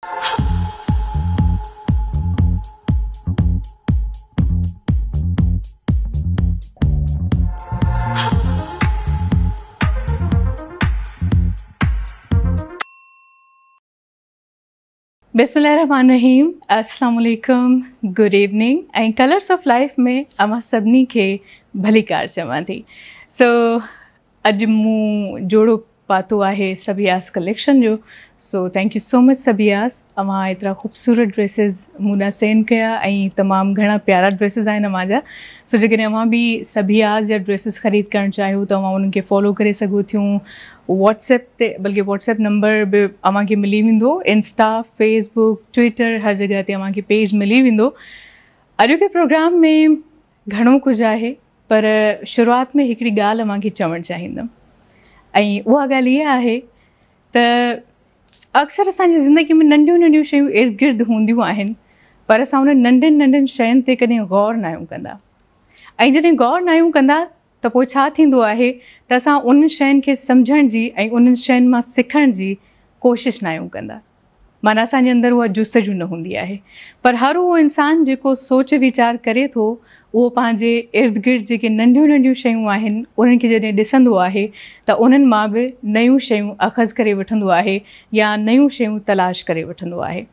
बिस्मिल्लाहिर्रहमानिर्रहीम, अस्सलाम वालेकुम, गुड इवनिंग ऐं कलर्स ऑफ लाइफ में अमां सभिनी खे भली कार चवां थी। सो अॼु मूं जोड़ो पातो आहे सबियास कलेक्शन जो। So thank you so much सबियास, अमां एतिरा ख़ूबसूरत ड्रेसिस मूं सेंड कया ऐं तमामु घणा प्यारा ड्रेसिस आहिनि अमां जा। सो जेकॾहिं अवां बि सबियास जा ड्रेसिस ख़रीद करणु चाहियो त अवां उन्हनि खे फॉलो करे सघो थियूं। व्हाट्सएप ते, बल्कि व्हाट्सएप नंबर बि अवां खे मिली वेंदो, इंस्टा, फेसबुक, ट्विटर, हर जॻह ते अवां खे पेज मिली वेंदो। अॼु के प्रोग्राम में घणो कुझु आहे, पर शुरूआति में हिकिड़ी ॻाल्हि अवां खे चवणु चाहींदमि ऐं उहा ॻाल्हि इहा आहे त अक्सर असांजी ज़िंदगी में नंढियूं नंढियूं शयूं इर्द गिर्द हूंदियूं आहिनि, पर असां उन नंढियुनि नंढियुनि शयुनि ते कॾहिं गौर न आहियूं कंदा। ऐं जॾहिं गौर न आहियूं कंदा त पोइ छा थींदो आहे त असां उन्हनि शयुनि खे सम्झण जी ऐं उन्हनि शयुनि मां सिखण जी कोशिशि न आहियूं कंदा। माना असांजे अंदरि उहा जुस्तजू न हूंदी आहे। पर हर उहो इंसानु जेको सोच वीचार करे थो, उहो पंहिंजे इर्द गिर्द जेके नंढियूं नंढियूं शयूं आहिनि उन्हनि खे जॾहिं ॾिसंदो आहे त उन्हनि मां बि नयूं शयूं अख़ज़ करे वठंदो आहे या नयूं शयूं तलाश करे वठंदो आहे।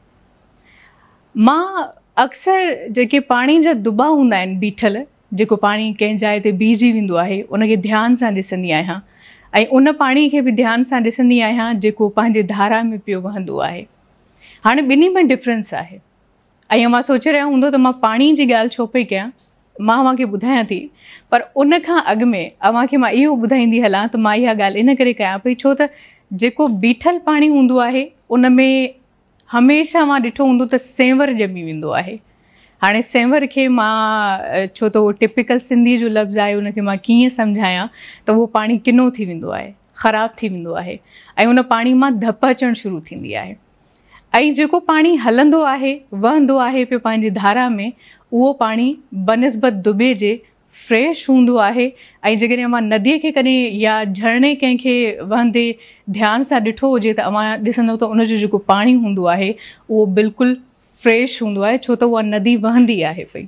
मां अक्सर जेके पाणी जा दुॿा हूंदा आहिनि बीठल, जेको पाणी कंहिं जाइ ते बीहजी वेंदो आहे, उनखे ध्यान सां ॾिसंदी आहियां ऐं उन पाणी खे बि ध्यान सां ॾिसंदी आहियां जेको पंहिंजे धारा में पियो वहंदो आहे। हाणे ॿिन्ही में डिफरेंस आहे ऐं मां सोचे रहिया हूंदो त मां पाणी जी ॻाल्हि छो पई कयां, मां अव्हांखे ॿुधायां थी। पर उन खां अॻु में अव्हांखे मां इहो ॿुधाईंदी हलां त मां इहा ॻाल्हि इन करे कयां पई छो त जेको बीठल पाणी हूंदो आहे उन में हमेशह मां ॾिठो हूंदो त सेंवर ॼमी वेंदो आहे। हाणे सेंवर खे मां छो त उहो टिपिकल सिंधीअ जो लफ़्ज़ आहे, उनखे मां कीअं सम्झायां त उहो पाणी किनो थी वेंदो आहे, ख़राबु थी वेंदो आहे ऐं उन पाणी मां धप अचणु शुरू थींदी आहे। ऐं जेको पाणी हलंदो आहे, वहंदो आहे पियो पंहिंजी धारा में, उहो पाणी बनिस्बत दुॿे जे फ्रेश हूंदो आहे। ऐं जेकॾहिं अवां नदीअ खे कॾहिं या झरणे कंहिंखे वहंदे ध्यान सां ॾिठो हुजे त अवां ॾिसंदव त उनजो जेको पाणी हूंदो आहे उहो बिल्कुलु फ्रेश हूंदो आहे, छो त उहा नदी वहंदी आहे पई।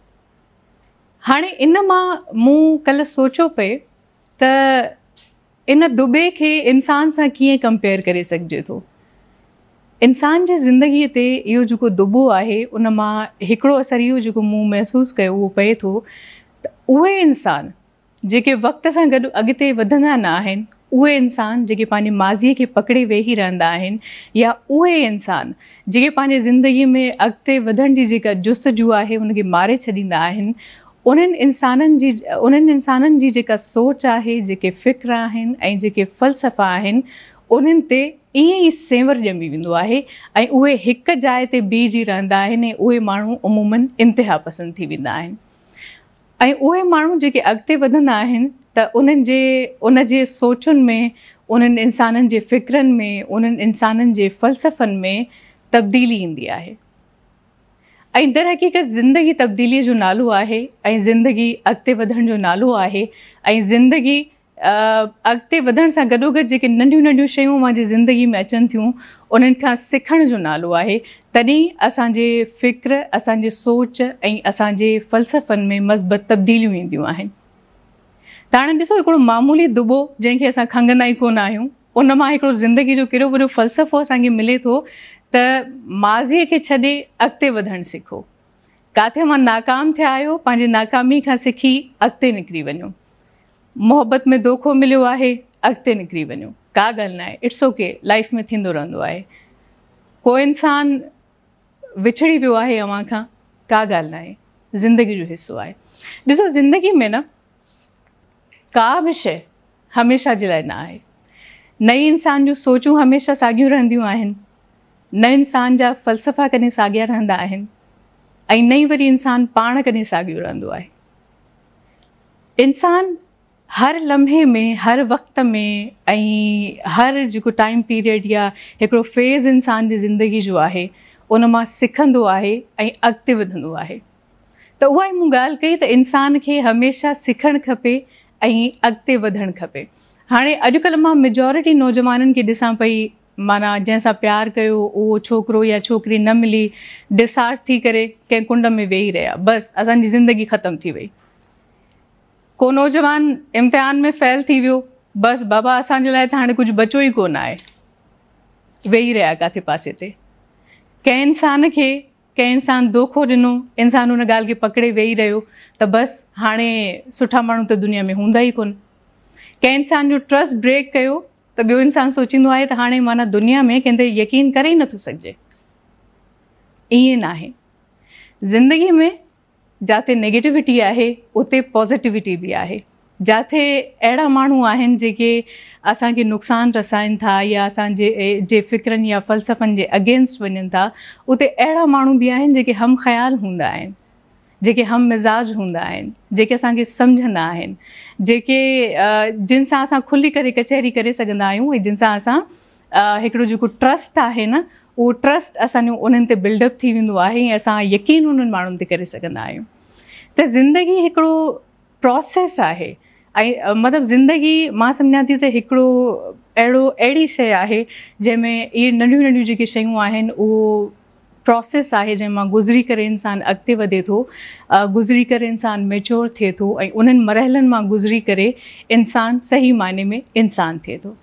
हाणे इन मां मूं कल्ह सोचियो पए त इन दुॿे खे इंसान सां कीअं कंपेयर करे सघिजे थो। इंसान जी ज़िंदगीअ ते इहो जेको दुॿो आहे उन मां हिकिड़ो असरु इहो जेको मूं महसूसु कयो उहो पए थो त उहे इंसान जेके वक़्त सां गॾु अॻिते वधंदा न आहिनि, उहे इंसान जेके पंहिंजे माज़ीअ खे पकिड़े वेही रहंदा आहिनि, या उहे इंसान जेके पंहिंजे ज़िंदगीअ में अॻिते वधण जी जेका जुस्तजू आहे उनखे मारे छॾींदा आहिनि, उन्हनि इंसाननि जी जेका सोच आहे, जेके फ़िक्र आहिनि ऐं जेके फ़लसफ़ा आहिनि, उन्हनि ते ईअं ई सेंवर ॼमी वेंदो आहे ऐं उहे हिकु जाइ ते बीहजी रहंदा आहिनि ऐं उहे माण्हू उमूमन इंतिहा पसंदि थी वेंदा आहिनि। ऐं उहे माण्हू जेके अॻिते वधंदा आहिनि त उन जे सोचुनि में, उन्हनि इंसाननि जे फ़िक्रनि में, उन्हनि इंसाननि जे फ़लसफ़नि में तब्दीली ईंदी आहे। ऐं दर हक़ीक़त ज़िंदगी तब्दीलीअ जो नालो आहे ऐं ज़िंदगी अॻिते वधण जो नालो आहे ऐं ज़िंदगी अॻिते वधण सां गॾोगॾु जेके नंढियूं नंढियूं शयूं मुंहिंजी ज़िंदगी में अचनि थियूं उन्हनि खां सिखण जो नालो आहे। तॾहिं असांजे फ़िक्र, असांजे सोच ऐं असांजे फ़लसफ़नि में मस्बत तब्दीलियूं ईंदियूं आहिनि। त हाणे ॾिसो, हिकिड़ो मामूली दुॿो जंहिंखे असां खंघंदा ई कोन आहियूं, उन मां हिकिड़ो ज़िंदगी जो केॾो वॾो फ़लसफ़ो असांखे मिले थो त माज़ीअ खे छॾे अॻिते वधणु सिखो। किथे मां नाकाम थिया आहियो, पंहिंजे नाकामी खां सिखी अॻिते निकिरी वञो। मोहबत में धोखो मिलियो आहे, अॻिते निकिरी वञो, का ॻाल्हि न आहे, इट्स ओके, लाइफ में थींदो रहंदो आहे। को इंसान विछड़ी वियो आहे अव्हां खां, का ॻाल्हि न आहे, ज़िंदगी जो हिसो आहे। ॾिसो, ज़िंदगी में न का बि शइ हमेशह जे लाइ न आहे। नई इंसान जूं सोचूं हमेशह साॻियूं रहंदियूं आहिनि, न इंसान जा फ़लसफ़ा कॾहिं साॻिया रहंदा आहिनि ऐं नई वरी इंसान पाण कॾहिं साॻियो रहंदो आहे। इंसान हर लम्हे में, हर वक़्त में ऐं हर जेको टाइम पीरियड या हिकिड़ो फेज़ इंसान जी ज़िंदगी जो आहे उन मां सिखंदो आहे ऐं अॻिते वधंदो आहे। त उहा ई मूं ॻाल्हि कई त इंसान खे हमेशह सिखणु खपे ऐं अॻिते वधणु खपे। हाणे अॼुकल्ह मां मेजॉरिटी नौजवाननि खे ॾिसां पई, माना जंहिंसां प्यारु कयो उहो छोकिरो या छोकिरी न मिली, डिसहार्ट थी करे कंहिं कुंड में वेही रहिया, बसि असांजी ज़िंदगी ख़तमु थी वई। को नौजवान इम्तिहान में फ़ेल थी वियो, बसि बाबा असांजे लाइ त हाणे कुझु बचो ई कोन आहे, वेही रहिया किथे पासे ते। कंहिं इंसान खे कंहिं इंसान धोखो ॾिनो, इंसान उन ॻाल्हि खे पकिड़े वेही रहियो त बसि हाणे सुठा माण्हू त दुनिया में हूंदा ई कोन। कंहिं इंसान जो ट्रस्ट ब्रेक कयो त ॿियो इंसान सोचींदो आहे त हाणे माना दुनिया में कंहिं ते यकीन करे ई नथो सघिजे। ईअं न आहे। ज़िंदगी में जिते नेगेटिविटी आहे उते पॉज़िटिविटी बि आहे। जिते अहिड़ा माण्हू आहिनि जेके असांखे नुक़सानु रसाइनि था या असांजे फ़िक्रनि या फ़लसफ़नि जे अगेंस्ट वञनि था, उते अहिड़ा माण्हू बि आहिनि जेके हम ख़्याल हूंदा आहिनि, जेके हम मिज़ाज हूंदा आहिनि, जेके असांखे सम्झंदा आहिनि, जेके जिन सां असां खुली करे कचहरी करे सघंदा आहियूं ऐं जिन सां असां हिकिड़ो जेको ट्रस्ट आहे न, उहो ट्रस्ट असांजो उन्हनि ते बिल्डअप थी वेंदो आहे ऐं असां यकीन उन्हनि माण्हुनि ते करे सघंदा आहियूं। त ज़िंदगी हिकिड़ो प्रोसेस आहे ऐं मतिलबु ज़िंदगी मां सम्झां थी त हिकिड़ो अहिड़ी शइ आहे जंहिंमें इहे नंढियूं नंढियूं जेके शयूं आहिनि उहो प्रोसेस आहे जंहिं मां गुज़री करे इंसानु अॻिते वधे थो, गुज़री करे इंसानु मेच्योर थिए थो ऐं उन्हनि मरहलनि मां गुज़री करे इंसानु सही मायने में इंसानु थिए थो।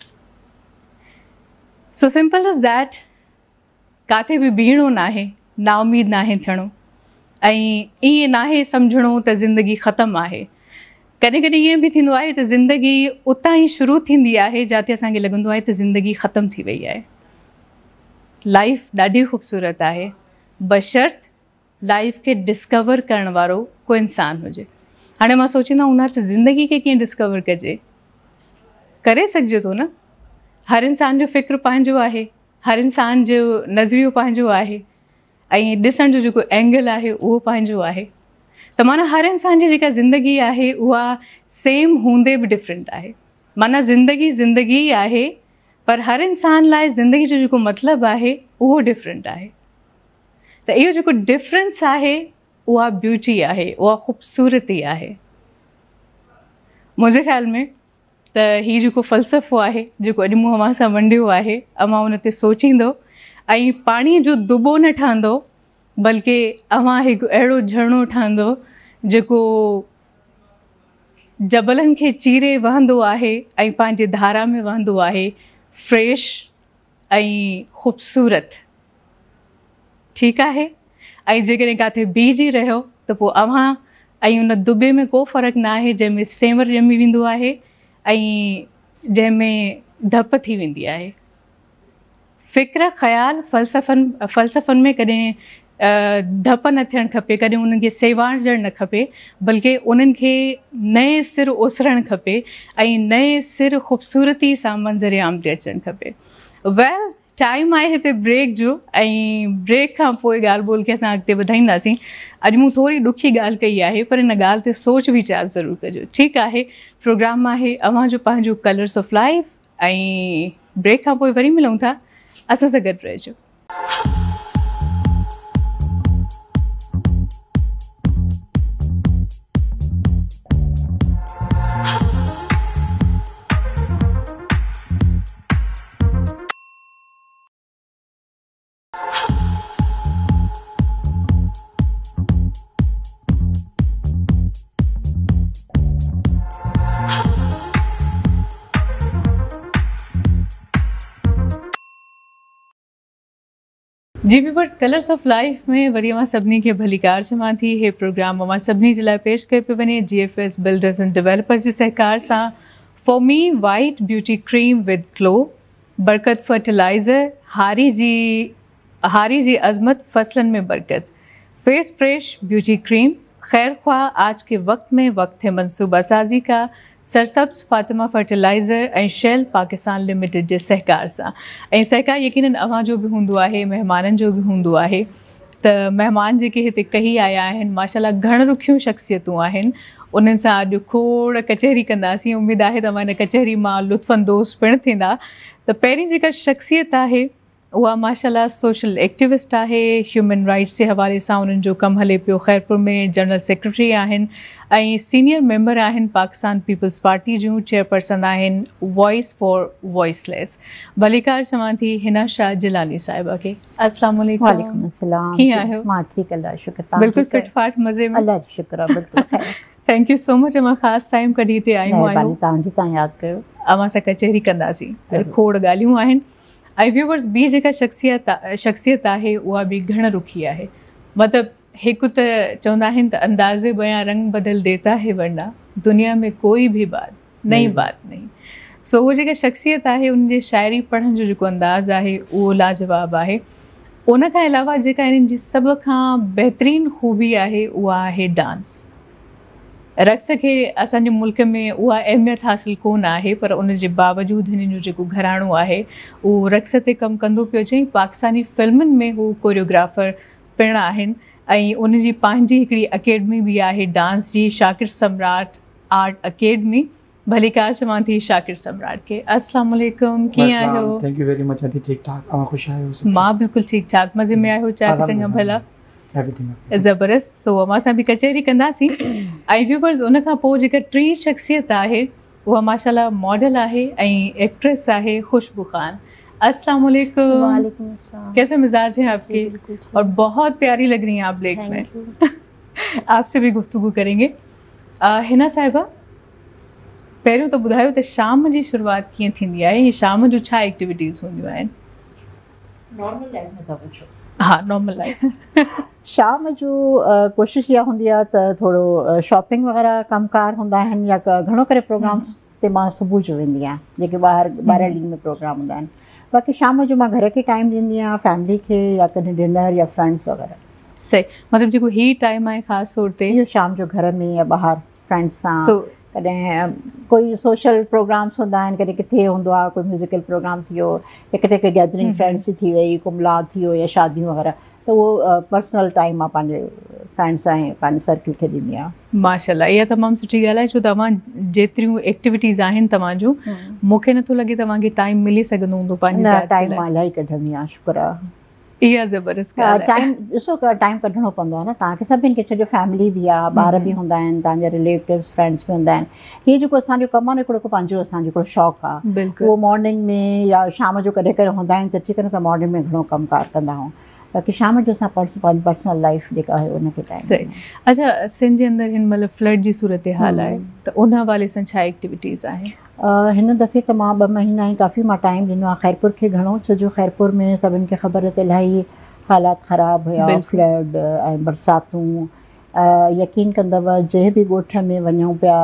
सो सिंपल इज़ दैट, किथे बि बीहणो न आहे, नाउमीद न आहे थियणो ऐं ईअं न आहे सम्झणो त ज़िंदगी ख़तमु आहे। कॾहिं कॾहिं ईअं बि थींदो आहे त ज़िंदगी उतां ई शुरू थींदी आहे जिते असांखे लॻंदो आहे त ज़िंदगी ख़तमु थी वई आहे। लाइफ ॾाढी ख़ूबसूरत आहे, बशर्त लाइफ खे डिस्कवर करण वारो को इंसानु हुजे। हाणे मां सोचींदा हूंदा त ज़िंदगी खे कीअं डिस्कवर कजे, करे सघिजे थो न। हर इंसान जो फ़िक्र पंहिंजो आहे, हर इंसान जो नज़रियो पंहिंजो आहे ऐं ॾिसण जो जेको एंगल आहे उहो पंहिंजो आहे। त माना हर इंसान जी जेका ज़िंदगी आहे उहा सेम हूंदे बि डिफरेंट आहे। माना ज़िंदगी ज़िंदगी ई आहे, पर हर इंसान लाइ ज़िंदगी जो जेको मतिलबु आहे उहो डिफरेंट आहे। त इहो जेको डिफरेंस आहे उहा ब्यूटी आहे, उहा ख़ूबसूरती आहे। मुंहिंजे ख़्याल में त हीउ जेको फ़लसफ़ो आहे जेको अॼु मूं अव्हां सां वंडियो आहे, अव्हां उन ते सोचींदो ऐं पाणीअ जो दुॿो न ठहंदो, बल्कि अव्हां हिकु अहिड़ो झरनो ठहंदो जेको जबलनि खे चीरे वहंदो आहे ऐं पंहिंजे धारा में वहंदो आहे, फ्रेश ऐं ख़ूबसूरत। ठीकु आहे। ऐं जेकॾहिं किथे बीहजी रहियो त पोइ अव्हां ऐं उन दुॿे में को फ़र्क़ु न आहे जंहिंमें सेंवर ॼमी वेंदो आहे ऐं जंहिंमें धप थी वेंदी आहे। फ़िक्र ख़्याल फ़लसफ़नि में कॾहिं धप न थियणु खपे, कॾहिं उन्हनि खे सेवाणजणु न खपे, बल्कि उन्हनि खे नए सिर ओसरणु खपे ऐं नए सिर ख़ूबसूरती सां मंज़र आम ते अचणु खपे। वेल, टाइम आहे हिते ब्रेक जो ऐं ब्रेक खां पोइ ॻाल्हि ॿोल खे असां अॻिते वधाईंदासीं। अॼु मूं थोरी ॾुखी ॻाल्हि कई आहे, पर हिन ॻाल्हि ते सोच वीचार ज़रूरु कजो। ठीकु आहे। प्रोग्राम आहे अव्हां जो पंहिंजो कलर्स ऑफ लाइफ ऐं ब्रेक खां पोइ वरी मिलूं था। असां सां गॾु रहिजो। जी व्यूअर्स, कलर्स ऑफ लाइफ में वरी अव्हां सभिनी खे भलीकार चवां थी। हे प्रोग्राम अव्हां सभिनी जे लाइ पेश कयो पियो वञे GFS बिल्डर्स एंड डेवलपर्स जे सहकार सां। For me white beauty cream with glow, Barkat fertiliser, हारी जी अज़मत, फसलन में बरकत, फेस फ्रेश ब्यूटी क्रीम, खैर ख्वाह आज के वक्त में वक्त है मनसूबा साजी का, सरसब्स फातिमा फर्टिलाइज़र ऐं शेल पाकिस्तान लिमिटेड जे सहकार सां। ऐं सहकार यकीनन अव्हां जो बि हूंदो आहे, महिमाननि जो बि हूंदो आहे। त महिमान जेके हिते कही आया आहिनि, माशाल्लाह घण रुखियूं शख़्सियतूं आहिनि। उन्हनि सां अॼु खोड़ कचहरी कंदासीं। उमेदु आहे तव्हां हिन कचहरी मां लुत्फ़ अंदोज़ पिणु थींदा। त पहिरीं जेका शख़्सियत आहे उहा माशाल्लाह सोशल एक्टिविस्ट आहे, ह्यूमन राइट्स जे हवाले सां उन्हनि जो कमु हले पियो। ख़ैरपुर में जनरल सेक्रेटरी आहिनि ऐं सीनियर मेंबर आहिनि पाकिस्तान पीपल्स पार्टी जूं, चेयरपर्सन आहिनि वॉइस फॉर वॉइसलेस। भलीकार चवां थी हिना शाह जिलानी साहिबा खे। अस्सलाम वालेकुम। वालेकुम अस्सलाम। कीअं आहियो? मां ठीकु, अल्लाह जो शुक्र। बिल्कुलु फिट फाट मज़े में? अल्लाह जो शुक्र आहे, बिल्कुलु। Thank you so much. मां ख़ासि टाइम कढी हिते आहियूं तव्हांजी तव्हां यादि कयो। अवां सां कचहरी कंदासीं, खोड़ ॻाल्हियूं आहिनि। ऐं व्यूवर्स ॿी जेका शख़्सियत आहे उहा बि घण रुखी आहे। मतिलबु हिकु त चवंदा आहिनि त अंदाज़े बयां रंग बदल देता है वरना दुनिया में कोई भी बात नई बात नहीं। सो उहा जेका शख़्सियत आहे उन जे शाइरी पढ़ण जो जेको अंदाज़ आहे उहो लाजवाब आहे। उन खां अलावा जेका इन्हनि जी सभ खां बहितरीनु ख़ूबी आहे उहा आहे डांस। रक़्स खे असांजे मुल्क में उहा अहमियत हासिल कोन आहे, पर उन जे बावजूदि हिननि जो जेको घराणो आहे उहो रक़्स ते कमु कंदो पियो अचे। पाकिस्तानी फिल्मुनि में हू कोरियोग्राफर पिणु आहिनि ऐं उन जी पंहिंजी हिकिड़ी अकेडमी बि आहे डांस जी, शाकिर सम्राट आर्ट अकेडमी। भलीकार चवां थी शाकिर सम्राट खे। अस्सलाम वालेकुम, कीअं आहियो? Thank you very much. Aunty ठीक ठाक, आप खुश आयो? मां बिल्कुलु ठीकु ठाक, मज़े में आहियो? चाक चङा भला? ज़बरदस्त। सो असां सां बि कचहरी कंदासीं। ऐं व्यूवर्स उन खां पोइ जेका टी शख़्सियत आहे उहा माशाल्लाह मॉडल आहे ऐं एक्ट्रेस आहे खुशबू ख़ान। अस्सलाम वालेकुम। वालेकुम अस्सलाम। कैसे मिजाज हैं आपके? और बहुत प्यारी लग रही हैं आप ब्लैक में। आपसे भी गुफ्तगू करेंगे। हिना साहिबा, पहिरियों त ॿुधायो त शाम जी शुरूआत कीअं थींदी आहे ऐं शाम जो छा एक्टिविटीज़ हूंदियूं आहिनि? नॉर्मल लाइफ में था पुछो? हाँ, नॉर्मल लाइफ। शाम जो कोशिशि इहा हूंदी आहे त थोरो शॉपिंग वग़ैरह कमकार हूंदा आहिनि या घणो करे प्रोग्राम्स ते मां सुबुह जो वेंदी आहियां जेके ॿाहिरि ॾींहं में प्रोग्राम हूंदा आहिनि। बाक़ी शाम जो मां घर खे टाइम ॾींदी आहियां, फैमिली खे या कॾहिं डिनर या फ्रेंड्स वग़ैरह। सही, मतिलबु जेको ही टाइम आहे ख़ासि तौर ते इहो शाम जो घर में या ॿाहिरि फ्रेंड्स सां कॾहिं कोई सोशल प्रोग्राम्स हूंदा आहिनि, कॾहिं किथे हूंदो आहे कोई म्यूज़िकल प्रोग्राम थी वियो या किथे कोई गैदरिंग फ्रेंड्स जी थी वई, को मिलाद थी वियो या शादियूं वग़ैरह, त उहो पर्सनल टाइम मां पंहिंजे फ्रेंड्स ऐं पंहिंजे सर्किल खे ॾींदी आहियां। माशाल्लाह, इहा तमामु सुठी ॻाल्हि आहे। छो तव्हां जेतिरियूं एक्टिविटीज़ आहिनि तव्हांजूं, मूंखे नथो लॻे तव्हांखे टाइम मिली सघंदो हूंदो पंहिंजे टाइम मां इलाही कढंदी आहियां, शुक्र आहे। इहा ज़बरदस्त ॻाल्हि आहे। टाइम ॾिसो टाइम कढणो पवंदो आहे न तव्हांखे, सभिनि खे छॾियो फैमिली बि आहे, ॿार बि हूंदा आहिनि, तव्हांजा रिलेटिव्स फ्रेंड्स बि हूंदा आहिनि। हीअ जेको असांजो कमु आहे न हिकिड़ो पंहिंजो असांजो हिकिड़ो शौक़ु आहे, उहो मॉर्निंग में या शाम जो कॾहिं कॾहिं हूंदा आहिनि त अची करे त मॉर्निंग में घणो कमकार कंदा आहियूं, बाक़ी शाम जो असां पंहिंजी पर्सनल लाइफ जेका आहे उनखे टाइम। सही। अच्छा, सिंध जे अंदरि हिन महिल फ्लड जी सूरत हाल आहे त उन हवाले सां छा एक्टिविटीज़ आहे? हिन दफ़े त मां 2 महीना ई काफ़ी मां टाइम ॾिनो आहे ख़ैरपुर खे घणो, छो जो ख़ैरपुर में सभिनि खे ख़बर त इलाही हालात ख़राबु हुया, फ्लड ऐं बरसातूं। यकीन कंदव जंहिं बि ॻोठ में वञूं पिया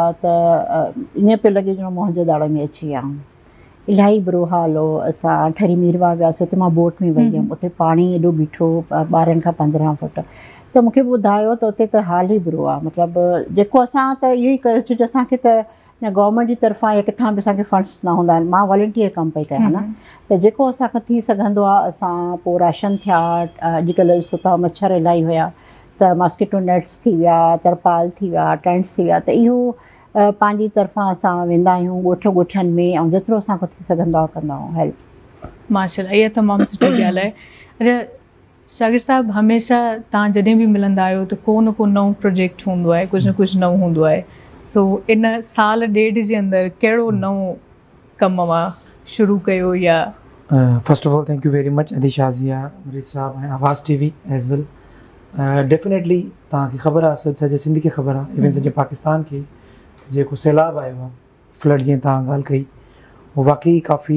त ईअं पियो लॻे ॼणो मोहन जो दाड़ो में अची विया आहियूं। इलाही बुरो हाल हो। असां ठरी मीरवा वियासीं, हुते मां बोट में वई हुयमि, उते पाणी एॾो बीठो 12 खां 15 फुट, त मूंखे ॿुधायो त उते त हाल ई बुरो आहे। मतिलबु जेको असां त इहो ई कयो, छो जो असांखे त न गवर्नमेंट जी तरफ़ां या किथां बि असांखे फंड्स न हूंदा आहिनि। मां वॉलंटियर कमु पई कयां न, त जेको असांखां थी सघंदो आहे असां पोइ राशन थिया, अॼुकल्ह सुठा मच्छर इलाही हुया त मॉस्किटो नेट्स थी विया, तरपाल थी विया, टेंट्स थी विया, त इहो पंहिंजी तरफ़ां असां वेंदा आहियूं ॻोठनि में ऐं जेतिरो असांखां थी सघंदो आहे कंदा आहियूं हेल्प। माशाल्लाह, इहा तमामु सुठी ॻाल्हि आहे। अच्छा शाकिर साहिबु, हमेशह तव्हां जॾहिं बि मिलंदा आहियो त को न को नओं प्रोजेक्ट हूंदो आहे, कुझु न कुझु नओं हूंदो आहे। सो इन साल ॾेढ जे अंदरि कहिड़ो नओं कमु मां शुरू कयो या? First of all thank you very much अदी शाज़िया मुरीद साहब ऐं आवाज़ TV एज़ वेल। डेफिनेटली तव्हांखे ख़बर आहे, सॼे सिंध खे ख़बर आहे, इवन सॼे पाकिस्तान खे जेको सैलाब आयो आहे, फ्लड जीअं तव्हां ॻाल्हि कई, उहो वाक़ई काफ़ी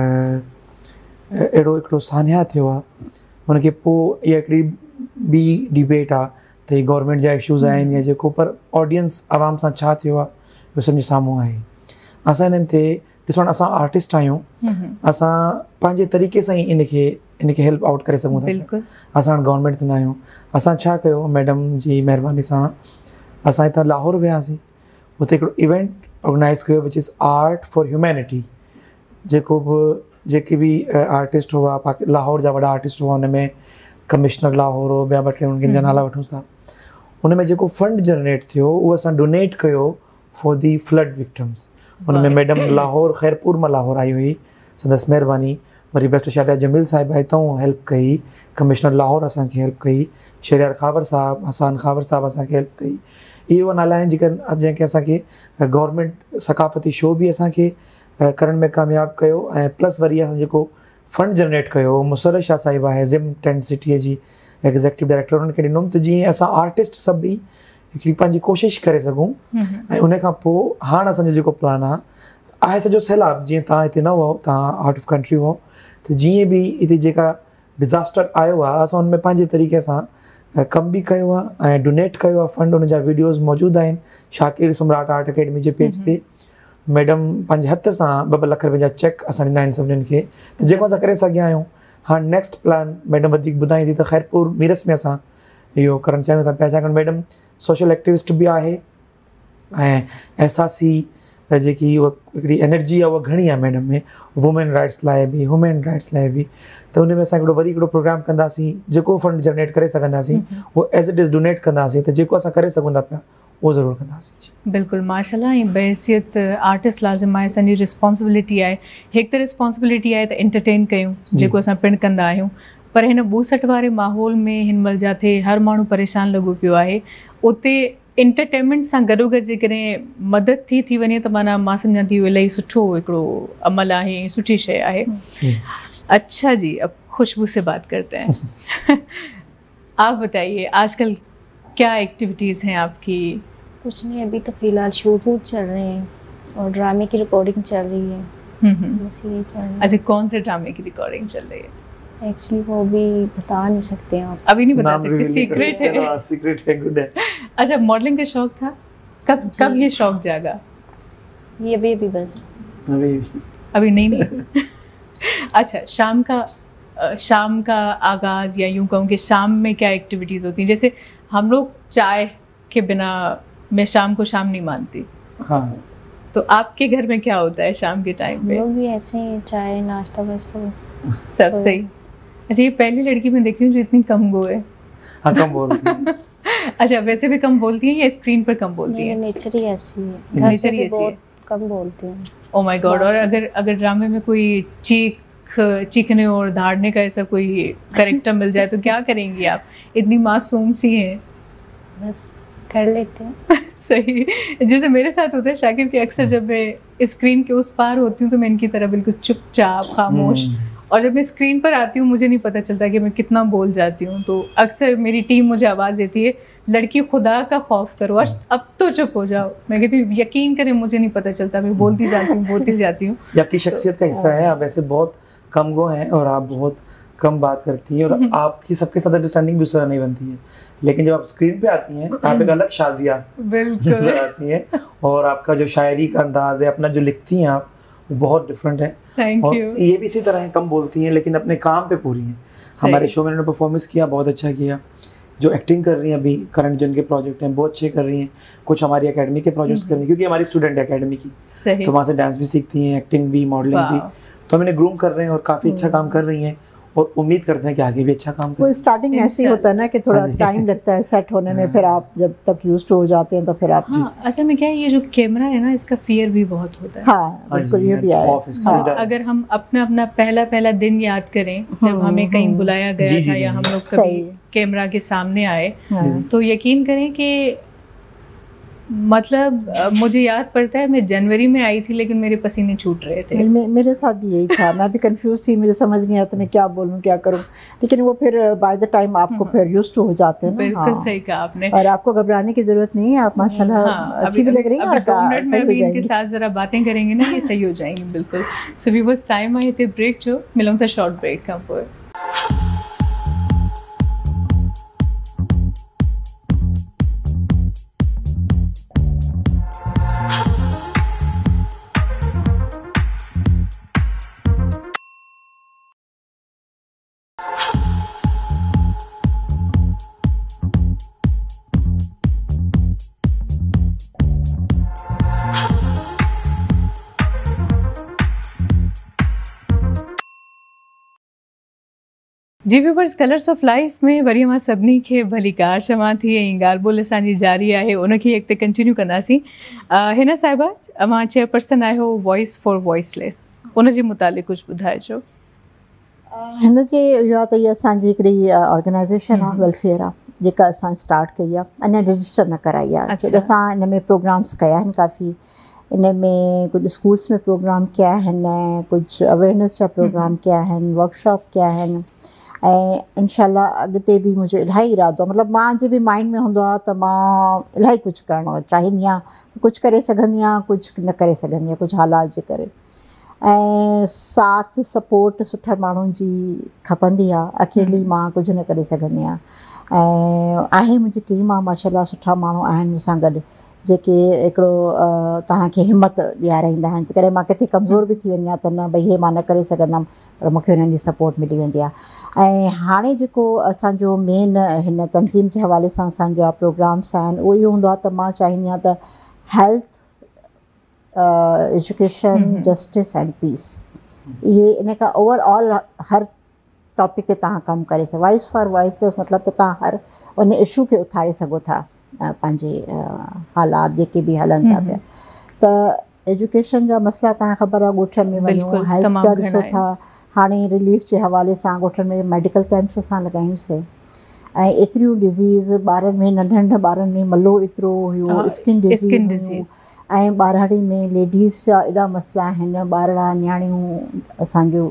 अहिड़ो हिकिड़ो सान्या थियो आहे। हुनखे पोइ इहा हिकिड़ी ॿी डिबेट आहे त ही गवर्नमेंट जा इशूज़ आहिनि या जेको, पर ऑडियंस आवाम सां छा थियो आहे उहो समुझ साम्हूं आहे। असां हिननि ते ॾिसो, असां आर्टिस्ट आहियूं, असां पंहिंजे तरीक़े सां ई इनखे हेल्प आउट करे सघूं था। असां हाणे गवर्नमेंट त न आहियूं। असां छा कयो, मैडम जी महिरबानी सां असां हितां लाहौर वियासीं, हुते हिकिड़ो इवेंट ऑर्गेनाइज़ कयो which is art for humanity. जेके बि आर्टिस्ट हुआ, लाहौर जा वॾा आर्टिस्ट हुआ, हुन में कमिश्नर लाहौर हो, ॿिया 2 टे उन्हनि जा नाला वठूं था। हुन में जेको फंड जनरेट थियो उहो असां डोनेट कयो फॉर दी फ्लड विक्टिम्स। हुन में मैडम लाहौर ख़ैरपुर मां लाहौर आई हुई, संदसि महिरबानी, वरी बेस्ट शायदि जमील साहिब हितां हेल्प कई, कमिश्नर लाहौर असांखे हेल्प कई, शहरियार खावर साहब, हसान खावर साहब असांखे हेल्प कई। इहे उहे नाला आहिनि जेकर जंहिंखे असांखे गवर्नमेंट सकाफ़ती शो बि असांखे करण में कामयाबु कयो, ऐं प्लस वरी असां जेको फंड जनरेट कयो मुसरत शाह साहिबा आहे ज़िम टेंट सिटीअ जी एग्ज़ेक्टिव डायरेक्टर, उन्हनि खे ॾिनोमि त जीअं असां आर्टिस्ट सभु बि हिकिड़ी पंहिंजी कोशिशि करे सघूं। ऐं उन खां पोइ हाणे असांजो जेको प्लान आहे सॼो सैलाब, जीअं तव्हां हिते न हुओ, तव्हां आउट ऑफ कंट्री हुओ, त जीअं बि हिते जेका डिज़ास्टर आयो आहे असां हुन में पंहिंजे तरीक़े सां कमु बि कयो आहे ऐं डोनेट कयो आहे फंड। उन जा वीडियोज़ मौजूदु आहिनि शाकिर सम्राट आर्ट अकेडमी जे पेज ते। मैडम पंहिंजे हथ सां 2-2 लख रुपए जा चेक असां ॾिना आहिनि सभिनीनि खे, त जेको असां करे सघिया आहियूं। हाणे नेक्स्ट प्लान मैडम वधीक ॿुधाईंदी त ख़ैरपुर मीरस में असां इहो करणु चाहियूं था पिया, छाकाणि मैडम सोशल एक्टिविस्ट बि आहे ऐं एहसासी जेकी उहा हिकिड़ी एनर्जी आहे उहा घणी आहे मैडम में, वुमेन राइट्स लाइ बि, ह्यूमन राइट्स लाइ बि। त उन में असां वरी हिकिड़ो प्रोग्राम कंदासीं, जेको फंड जनरेट करे सघंदासीं उहो एज़ इट इज़ डोनेट कंदासीं, त जेको असां करे सघूं था पिया उहो ज़रूरु कंदासीं। बिल्कुलु माशाल्लाह। ऐं बहसियत आर्टिस्ट लाज़िम आहे, असांजी रिस्पॉन्सिबिलिटी आहे। हिकु त रिस्पॉन्सिबिलिटी आहे त एंटरटेन कयूं, जेको असां पिणु कंदा आहियूं, पर हिन 62 वारे माहौल में हिन महिल जिथे हर माण्हू परेशान लॻो पियो आहे, उते एंटरटेनमेंट सां गॾोगॾु जेकॾहिं मदद थी वञे त माना मां सम्झां थी इहो इलाही सुठो हिकिड़ो अमल आहे, सुठी शइ आहे। अच्छा जी, अब खुशबू से बात करते हैं। आप बताइए आजकल क्या एक्टिविटीज़ हैं आपकी? कुछ नहीं, अभी तो फ़िलहाल शूट चल रहे हैं और ड्रामे की रिकॉर्डिंग चल रही है, बस ये चल रहा है। अच्छा, कौन से ड्रामे की रिकॉर्डिंग चल रही है? एक्चुअली वो भी बता नहीं सकते आप, अभी नहीं बता सकते, सीक्रेट है। सीक्रेट है, गुड है। अच्छा, मॉडलिंग का शौक था, कब ये शौक जागा? ये अभी बस अभी नहीं। अच्छा, शाम का आगाज़, या यूँ कहूँ कि शाम में क्या एक्टिविटीज़ होती हैं? जैसे हम लोग चाय के बिना मैं शाम को शाम नहीं मानती। हाँ, तो आपके घर में क्या होता है शाम के टाइम पे? लोग भी ऐसे ही, चाय नाश्ता वास्ता बस सब सही। अच्छा, ये पहली लड़की मैं देख रही हूँ जो इतनी कम गो है। हाँ, कम बोलती है। अच्छा, वैसे भी कम बोलती हैं या स्क्रीन पर कम बोलती हैं? नेचर ही ऐसी है, घर नेचर पे ही भी ऐसी है। बहुत कम बोलती हूँ। Oh my God. और अगर ड्रामे में कोई चीखने और धाड़ने का ऐसा कोई कैरेक्टर मिल जाए तो क्या करेंगी आप? इतनी मासूम सी हैं। बस कर लेते हैं। सही। जैसे मेरे साथ होता है शाकिर के, अक्सर जब मैं स्क्रीन के उस पार होती हूँ तो मैं इनकी तरह बिल्कुल चुपचाप खामोश, और जब मैं स्क्रीन पर आती हूँ मुझे नहीं पता चलता कि मैं कितना बोल जाती हूँ। तो अक्सर मेरी टीम मुझे आवाज़ देती है, लड़की खुदा का खौफ करो, अब तो चुप हो जाओ। मैं कहती हूँ यकीन करें मुझे नहीं पता चलता, मैं बोलती जाती हूँ। ये आपकी शख्सियत का हिस्सा है। आप वैसे बहुत कम गो हैं और आप बहुत कम बात करती हैं, और आपकी सबके साथ अंडरस्टैंडिंग भी उस तरह नहीं बनती है, लेकिन जब आप स्क्रीन पे आती हैं आप एक अलग शाजिया नजर आती हैं, और आपका जो शायरी का अंदाज है, अपना जो लिखती हैं आप, वो बहुत डिफरेंट है। थैंक और यू। ये भी इसी तरह है, कम बोलती हैं लेकिन अपने काम पे पूरी हैं। हमारे शो में उन्होंने परफॉर्मेंस किया, बहुत अच्छा किया। जो एक्टिंग कर रही हैं अभी करंट जिनके प्रोजेक्ट हैं बहुत अच्छे कर रही हैं, कुछ हमारी एकेडमी के प्रोजेक्ट्स कर रही हैं, क्योंकि हमारी स्टूडेंट है एकेडमी की, तो वहाँ से डांस भी सीखती हैं, एक्टिंग भी, मॉडलिंग भी। तो हम इन्हें ग्रूम कर रहे हैं और काफ़ी अच्छा काम कर रही हैं, और उम्मीद करते हैं कि आगे भी अच्छा काम करें। वो स्टार्टिंग ऐसे ही होता है ना कि थोड़ा टाइम लगता है सेट होने में, फिर आप जब तक यूज्ड हो जाते हैं तो फिर आप। हाँ, असल में क्या है, ये जो कैमरा है ना, इसका फियर भी बहुत होता है। हाँ, बिल्कुल, ये भी है। अगर हम अपना पहला दिन याद करें जब हमें कहीं बुलाया गया था या हम लोग कभी कैमरा के सामने आए, तो यकीन करें कि मतलब मुझे याद पड़ता है मैं जनवरी में आई थी लेकिन मेरे पसीने छूट रहे थे। मेरे साथ भी यही था, मैं भी कंफ्यूज थी, मुझे समझ नहीं आता मैं क्या बोलूं क्या करूं, लेकिन वो फिर बाय द टाइम आपको फिर यूज्ड हो जाते हैं ना। बिल्कुल सही कहा आपने, और आपको घबराने की जरूरत नहीं है, आप माशाल्लाह अच्छी भी लग रही हैं। 2 मिनट में अभी इनके साथ जरा बातें करेंगे ना, ये सही हो जाएंगी बिल्कुल। सो व्यूअर्स, टाइम आए थे ब्रेक जो मिलूं था शॉर्ट ब्रेक का पर। जी व्यूवर्स, कलर्स ऑफ लाइफ में वरी मां सभिनी खे भली कार चवां थी, ऐं ॻाल्हि ॿोल असांजी जारी आहे, उनखे अॻिते कंटिन्यू कंदासीं। हिना साहिबा, मां चेयरपर्सन आहियो वॉइस फॉर वॉइसलेस, उनजे मुतालिक़ कुझु ॿुधाइजो। हिन जे इहा त इहा असांजी हिकिड़ी ऑर्गेनाइज़ेशन आहे, वेलफेयर आहे, जेका असां स्टार्ट कई आहे, अञा रजिस्टर न कराई आहे। छो असां हिन में प्रोग्राम्स कया आहिनि काफ़ी, इन में कुझु स्कूल्स में प्रोग्राम कया आहिनि, कुझु अवेयरनेस जा प्रोग्राम कया आहिनि, वर्कशॉप कया आहिनि, ऐं इंशाल्लाह अॻिते बि मुंहिंजो इलाही इरादो आहे। मतिलबु मुंहिंजे बि माइंड में हूंदो आहे त मां इलाही कुझु करणो चाहींदी आहियां, कुझु करे सघंदी आहियां, कुझु न करे सघंदी आहियां, कुझु हालात जे करे, ऐं साथ सपोर्ट सुठा माण्हुनि जी खपंदी आहे। अकेली मां कुझु न करे सघंदी आहियां, ऐं आहे मुंहिंजी टीम आहे माशाल्लाह, सुठा माण्हू आहिनि मूंसां गॾु जेके हिकिड़ो तव्हांखे हिमत ॾियाराईंदा आहिनि, त करे मां किथे कमज़ोर बि थी वेंदी आहियां त न भई हे मां न करे सघंदमि, पर मूंखे हुननि जी सपोर्ट मिली वेंदी आहे। ऐं हाणे जेको असांजो मेन हिन तंज़ीम जे हवाले सां असांजा प्रोग्राम्स आहिनि, उहो इहो हूंदो आहे त मां चाहींदी आहियां त health, education, justice and peace, इहे इन खां ओवरऑल हर टॉपिक ते तव्हां कमु करे सघो। वॉइस फॉर वॉइसलेस मतिलबु त तव्हां हर उन इशू खे उथारे सघो था, पंहिंजे हालात जेके बि हलनि था पिया। त एजुकेशन जा मसइला तव्हांखे ख़बर आहे, ॻोठनि में वञो, हेल्थ जा ॾिसो था, हाणे रिलीफ जे हवाले सां ॻोठनि में मेडिकल कैंप्स असां लॻायूंसीं, ऐं एतिरियूं डिज़ीज़ ॿारनि में, नंढे नंढे ॿारनि में मलो एतिरो हुयो, स्किन डिज़ीज़, ऐं ॿारहाड़ी में लेडीज़ जा एॾा मसइला आहिनि, ॿारड़ा नियाणियूं असांजो,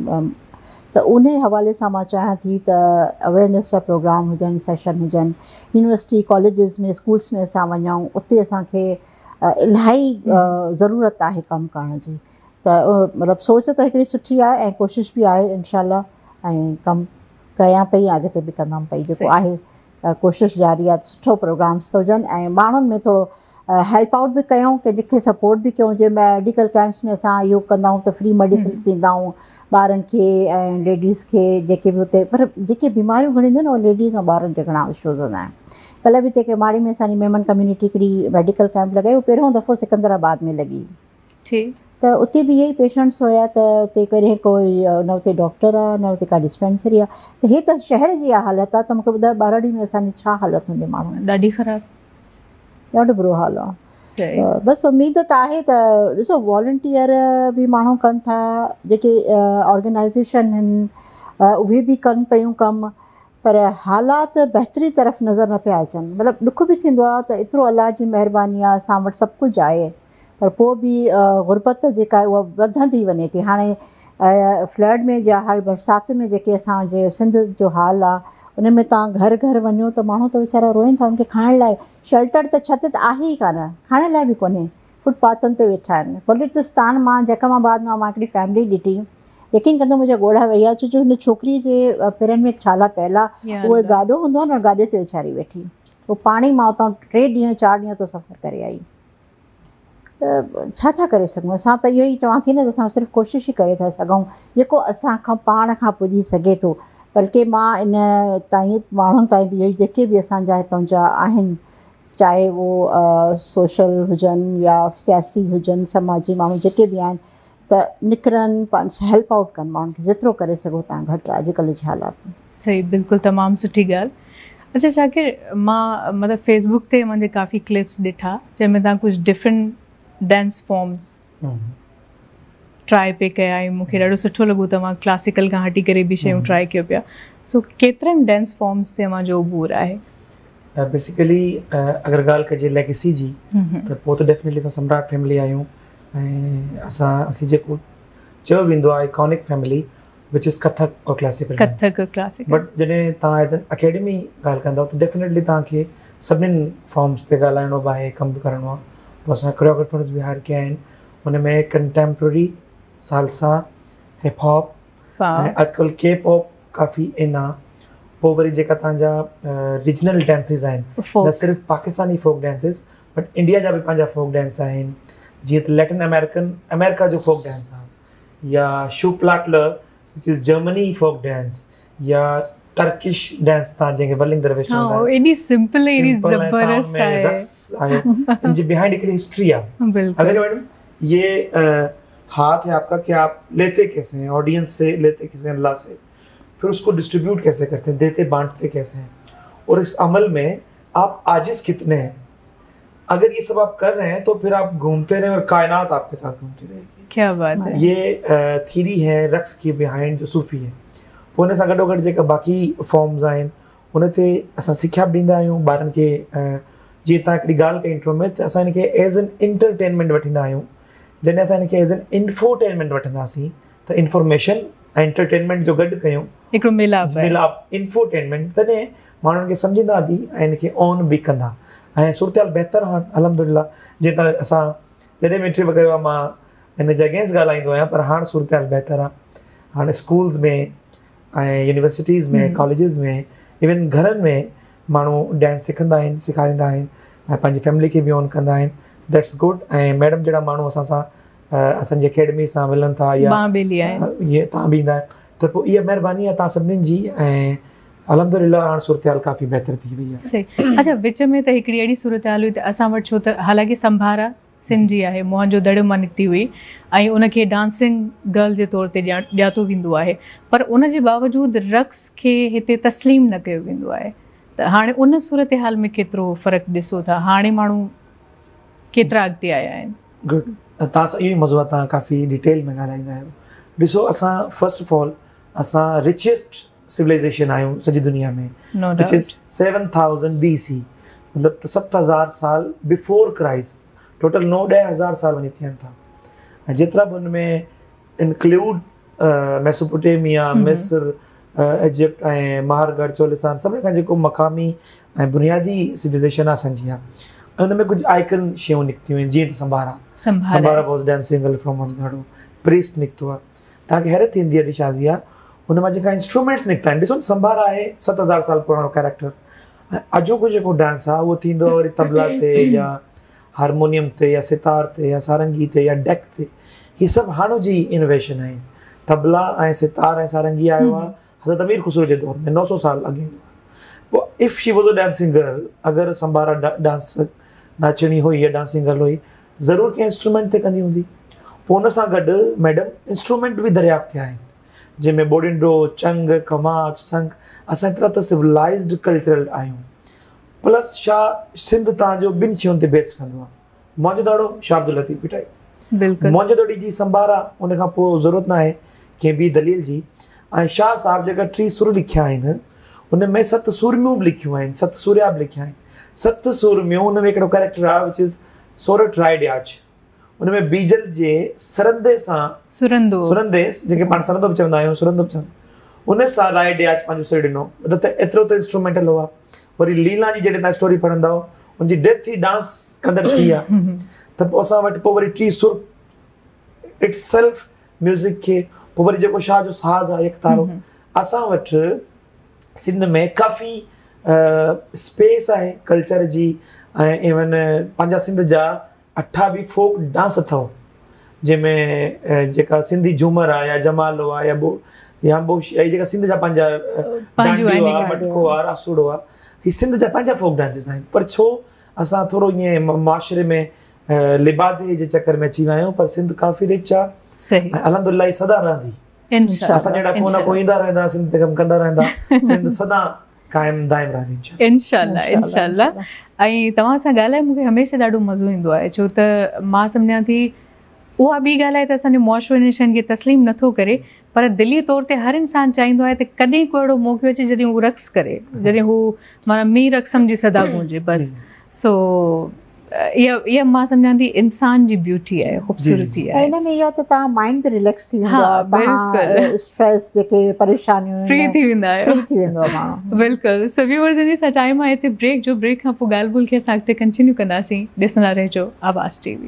त उन हवाले सां मां चाहियां थी त अवेयरनेस जा प्रोग्राम हुजनि, सेशन हुजनि, यूनिवर्सिटी कॉलेजिस में, स्कूल्स में असां वञूं, उते असांखे इलाही ज़रूरत आहे कमु करण जी। त मतिलबु सोच त हिकिड़ी सुठी आहे, ऐं कोशिशि बि आहे इनशाला, ऐं कमु कयां पई, अॻिते बि कंदमि पई, जेको आहे कोशिशि जारी आहे। सुठो प्रोग्राम्स त हुजनि, ऐं माण्हुनि में थोरो हेल्प आउट बि कयूं, कंहिंखे सपोर्ट बि कयूं। जीअं मेडिकल कैंप्स में असां इहो कंदा आहियूं त फ्री मेडिसिन्स ॾींदा आहियूं ॿारनि खे ऐं लेडीज़ खे, जेके बि हुते, पर जेके बीमारियूं घणी ईंदियूं आहिनि उहे लेडीज़ ऐं ॿारनि खे घणा इशूज़ हूंदा आहिनि। कल्ह बि हिते केमाड़ी में असांजी मेमन कम्यूनिटी हिकिड़ी मेडिकल कैंप लॻाई, पहिरियों दफ़ो सिकंदराबाद में लॻी, त उते बि इहे ई पेशेंट्स हुया, त उते कॾहिं कोई न उते डॉक्टर आहे, न उते का डिस्पेंसरी आहे, त हे त शहर जी आहे हालत आहे, त मूंखे ॿुधायो ॿारहड़ी में असांजी छा हालत हूंदी, माण्हू ॾाढी ख़राबु, ॾाढो बुरो हाल आहे। बसि उमेदु त आहे त ॾिसो वॉलंटियर बि माण्हू कनि था, जेके ऑर्गेनाइज़ेशन आहिनि उहे बि कनि पियूं कमु, पर हालात बहितरी तरफ़ नज़र न पिया अचनि। मतिलबु ॾुख बि थींदो आहे त एतिरो अलाह जी महिरबानी आहे, असां वटि सभु कुझु आहे, पर पोइ बि गुरबत जेका आहे उहा वधंदी वञे थी। हाणे फ्लड में या हाणे बरसाति में जेके असांजे सिंध जो हाल आहे, उन में तव्हां घर घर वञो त माण्हू त वीचारा रोइनि था, उनखे खाइण लाइ शेल्टर त छित त आहे ई कान, खाइण लाइ बि कोन्हे, फुटपाथनि ते वेठा आहिनि। बलूचिस्तान मां जैकमाबाद मां हिकिड़ी फैमिली ॾिठी, यकीन कंदो मुंहिंजा ॻोढ़ा वई आहे, छो हिन छोकिरीअ जे पेरनि में छाला पियल आहे, उहे गाॾो हूंदो आहे न, गाॾे ते वीचारी वेठी, उहो पाणी मां उतां 3 ॾींहं 4 ॾींहं तो सफ़र करे आई। त छा था करे सघूं, असां त इहो ई चवां थी न, त असां सिर्फ़ु कोशिशि ई करे था सघूं जेको असांखां पाण खां पुॼी सघे थो। बल्कि मां इन ताईं माण्हुनि ताईं बि इहो ई, जेके बि असांजा हितां जा आहिनि, चाहे उहो सोशल हुजनि या सियासी हुजनि, समाजी माण्हू जेके बि आहिनि, त निकिरनि, हेल्प आउट कनि माण्हुनि खे, जेतिरो करे सघो तव्हां घटि अॼुकल्ह जे हालात में। सही, बिल्कुलु तमामु सुठी ॻाल्हि। अच्छा शाकिर, मां मतिलबु फेसबुक ते मुंहिंजे काफ़ी क्लिप्स ॾिठा जंहिंमें तव्हां कुझु डिफरेंट डांस फॉर्म्स ट्राई पे कया, ऐं मूंखे ॾाढो सुठो लॻो, तव्हां क्लासिकल खां हटी करे बि शयूं ट्राई कयो पिया। सो केतिरनि डांस फॉर्म्स ते जो उबूर आहे? बेसिकली अगर ॻाल्हि कजे लेगेसी जी, त पोइ त डेफिनेटली असां सम्राट फैमिली आहियूं, ऐं असांखे जेको चयो वेंदो आहे iconic family, which is Kathak और क्लासिकल। बट जॾहिं तव्हां एज़ एन अकेडमी ॻाल्हि कंदव त डेफिनेटली तव्हांखे सभिनीनि फॉर्म्स ते ॻाल्हाइणो बि आहे, कमु बि करिणो आहे। पोइ असां कोरियोग्राफर्स बि हायर कया आहिनि, हुन में कंटेम्प्रेरी, सालसा, हिप हॉप, ऐं अॼुकल्ह के पॉप काफ़ी इन आहे। पोइ वरी जेका तव्हांजा रीजनल डांसिस आहिनि, न सिर्फ़ु Pakistani folk dances, but India जा बि पंहिंजा फोक डांस आहिनि, जीअं त लैटिन अमेरिका जो फोक डांस आहे, या Schuhplattler which is Germany folk dance, या टर्किश डांस तव्हां जंहिंखे वलिंग दरवेश चवंदा आहियो। एॾी सिंपल, एॾी ज़बरदस्त आहे, इनजे बिहाइंड हिकिड़ी हिस्ट्री आहे। अगर मैडम ये हाथ है आपका कि आप लेते कैसे हैं, ऑडियंस से लेते कैसे हैं, अल्लाह से, फिर उसको डिस्ट्रीब्यूट कैसे करते हैं, देते बांटते कैसे हैं, और इस अमल में आप आजिज़ कितने हैं। अगर ये सब आप कर रहे हैं तो फिर आप घूमते रहें और कायनात आपके साथ घूमती रहेगी। क्या बात है। ये थीरी है रक्स के बिहाइंड जो सूफ़ी है, पोइ हुन सां गॾोगॾु जेका बाक़ी फॉर्म्स आहिनि उन ते असां सिख्या बि ॾींदा आहियूं ॿारनि खे। जीअं तव्हां हिकिड़ी ॻाल्हि कई इंट्रो में, त असां हिनखे एज़ एन इंटरटेनमेंट वठंदा आहियूं। जॾहिं असां हिनखे एज़ एन इंफोटेनमेंट वठंदासीं त इंफॉर्मेशन ऐं एंटरटेनमेंट जो गॾु कयूं, हिकिड़ो मिलाप इंफोटेनमेंट, तॾहिं माण्हुनि खे सम्झंदा बि ऐं हिनखे ऑन बि कंदा। ऐं सूरत हाल बहितरु हाणे अल्हम्दुलिल्लाह। जीअं त असां जॾहिं बि इंटरव्यू कयो आहे मां हिन जे अगेंस्ट ॻाल्हाईंदो आहियां, पर हाणे सूरत हाल बहितरु आहे। हाणे स्कूल्स में ऐं यूनिवर्सिटीज़ में कॉलेजिस में इवन घरनि में माण्हू डांस सिखंदा आहिनि, सेखारींदा आहिनि ऐं पंहिंजी फैमिली खे बि ऑन कंदा आहिनि। That's good. ऐं मैडम जहिड़ा माण्हू असां सां असांजी अकेडमी सां मिलनि था या इहे तव्हां बि ईंदा आहियो, त पोइ इहा महिरबानी आहे तव्हां सभिनीनि जी। ऐं अल्हम्दुलिल्लाह हाणे सूरत हाल काफ़ी बहितरु थी वई आहे। सही। अच्छा, विच में त हिकिड़ी अहिड़ी सूरत हाल हुई त असां वटि, छो त हालांकि संभारा सिंध जी आहे, मुंहं जो दड़ मां निकिती हुई ऐं उनखे डांसिंग गर्ल जे तौर ते ॼातो वेंदो आहे, पर उन जे बावजूदि रक़्स खे हिते तस्लीम न कयो वेंदो आहे। त हाणे उन सूरत हाल में केतिरो फ़र्क़ु ॾिसो था? हाणे माण्हू केतिरा अॻिते आया आहिनि? गुड। तव्हां सां इहो ई मौज़ूअ तव्हां काफ़ी डिटेल में ॻाल्हाईंदा आहियो। ॾिसो, असां फर्स्ट ऑफ ऑल असां रिचेस्ट सिविलाइज़ेशन आहियूं सॼी दुनिया में, विच इज़ 7000 BC, मतिलबु 7000 साल बिफोर क्राइस्ट। टोटल 9-10,000 साल वञी थियनि था। ऐं जेतिरा बि हुन में इंक्लूड मेसोपोटेमिया, मिस्र, इजिप्ट ऐं महारगढ़, चोलिस्तान, सभिनी खां जेको मक़ामी ऐं बुनियादी सिविलाइज़ेशन आहे असांजी आहे, ऐं हुन में कुझु आइकन शयूं निकितियूं आहिनि। जीअं त Sambhara was dancing girl from ॾाढो प्रीस्ट निकितो आहे। तव्हांखे हैरत थींदी आहे शाज़िया, हुन मां जेका इंस्ट्रूमेंट्स निकिता आहिनि। ॾिसो, संभारा आहे 7000 साल पुराणो कैरेक्टर। ऐं अॼोको जेको डांस आहे उहो थींदो आहे वरी तबला ते या हारमोनियम ते या सितार ते या सारंगी ते या डेक ते। हीअ सभु हाणे जी इनोवेशन आहिनि। तबला ऐं सितार ऐं सारंगी आयो आहे हज़रत अमीर ख़ुसरो जे दौर में 900 साल अॻे। पोइ if she was a dancing girl, अगरि संभारा डांस नाचणी हुई या डांसिंग गर्ल हुई, ज़रूरु कंहिं इंस्ट्रूमेंट ते कंदी हूंदी। पोइ हुन सां गॾु मैडम इंस्ट्रूमेंट बि दरियाफ़्त थिया आहिनि, जंहिंमें बोडिंडो, चंग, कमाच, संग। असां एतिरा त सिविलाइज़्ड कल्चरल आहियूं। प्लस छा सिंध तव्हांजो ॿिनि शयुनि ते बेस्ड कंदो आहे, मौज दाड़ो, शाह अब्दुल लतीफ़ पिटाई। बिल्कुलु। मौज दाड़ी जी संभारा, उन खां पोइ ज़रूरत न आहे कंहिं ॿी दलील जी। ऐं शाह साहिब जेका 3 सुर लिखिया आहिनि, उन में 7 सुरमियूं बि लिखियूं आहिनि, 7 सूर्या बि लिखिया आहिनि। 7 सुरमियूं, उन में हिकिड़ो कैरेक्टर आहे विच इज़ सोरठ रायडियाज। उन में बीजल जे सरंदे सां सुरंदे, जेके पाण सरंदो बि चवंदा आहियूं, सुरंदो बि चवंदा, उन सां रायडियाज पंहिंजो सिर ॾिनो। मतिलबु त एतिरो त इंस्ट्रूमेंटल हुआ। वरी लीला जी जॾहिं तव्हां स्टोरी पढ़ंदा, उनजी डेथ थी डांस कंदड़ थी आहे, त पोइ असां वटि पोइ वरी 3 सुर इट्स सेल्फ म्यूज़िक खे, पोइ वरी जेको शाह जो साज़ आहे एकतारो। असां वटि सिंध में काफ़ी स्पेस आहे कल्चर जी। ऐं इवन पंहिंजा सिंध जा 28 फोक डांस अथव, जंहिंमें जेका सिंधी झूमर आहे या जमालो आहे या जेका सिंध जा पंहिंजा डांडियो आहे, मटको आहे, रासुड़ो आहे, हीअ सिंध जा पंहिंजा फोक डांसिस आहिनि। पर छो असां थोरो ईअं माशरे में लिबादे जे चक्कर में अची विया आहियूं, पर सिंध काफ़ी रिच आहे। सही। ऐं अल्हम्दुलिल्लाह सदा रहंदी। असां जहिड़ा को ईंदा रहंदा, सिंध ते कमु कंदा रहंदा, सिंध सदा क़ाइमु दाइमु रहंदी इंशाअल्लाह। इंशाअल्लाह। ऐं तव्हां सां ॻाल्हाए मूंखे हमेशह ॾाढो मज़ो ईंदो आहे, छो त मां सम्झां थी उहा ॿी ॻाल्हि आहे त असांजो मुआशरो इन शयुनि खे तस्लीम नथो करे, पर दिली तौर ते हर इंसानु चाहींदो आहे त कॾहिं को अहिड़ो मौक़ो अचे जॾहिं हू रक़्स करे, जॾहिं हू माना मी रक़्सम जी सदा गूंजे बसि। सो इहा मां सम्झां थी इंसान जी ब्यूटी आहे, ख़ूबसूरती आहे। हिन में इहो त तव्हां माइंड बि रिलैक्स थी वेंदो आहे, तव्हां स्ट्रेस जेके परेशानियूं फ्री थी वेंदा आहियो, फ्री थी वेंदो आहे माण्हू। बिल्कुलु। सो व्यूअर्स, इन सां टाइम आहे हिते ब्रेक जो। ब्रेक खां पोइ ॻाल्हि ॿोल खे असां अॻिते कंटिन्यू कंदासीं। ॾिसंदा रहिजो आवाज़ TV।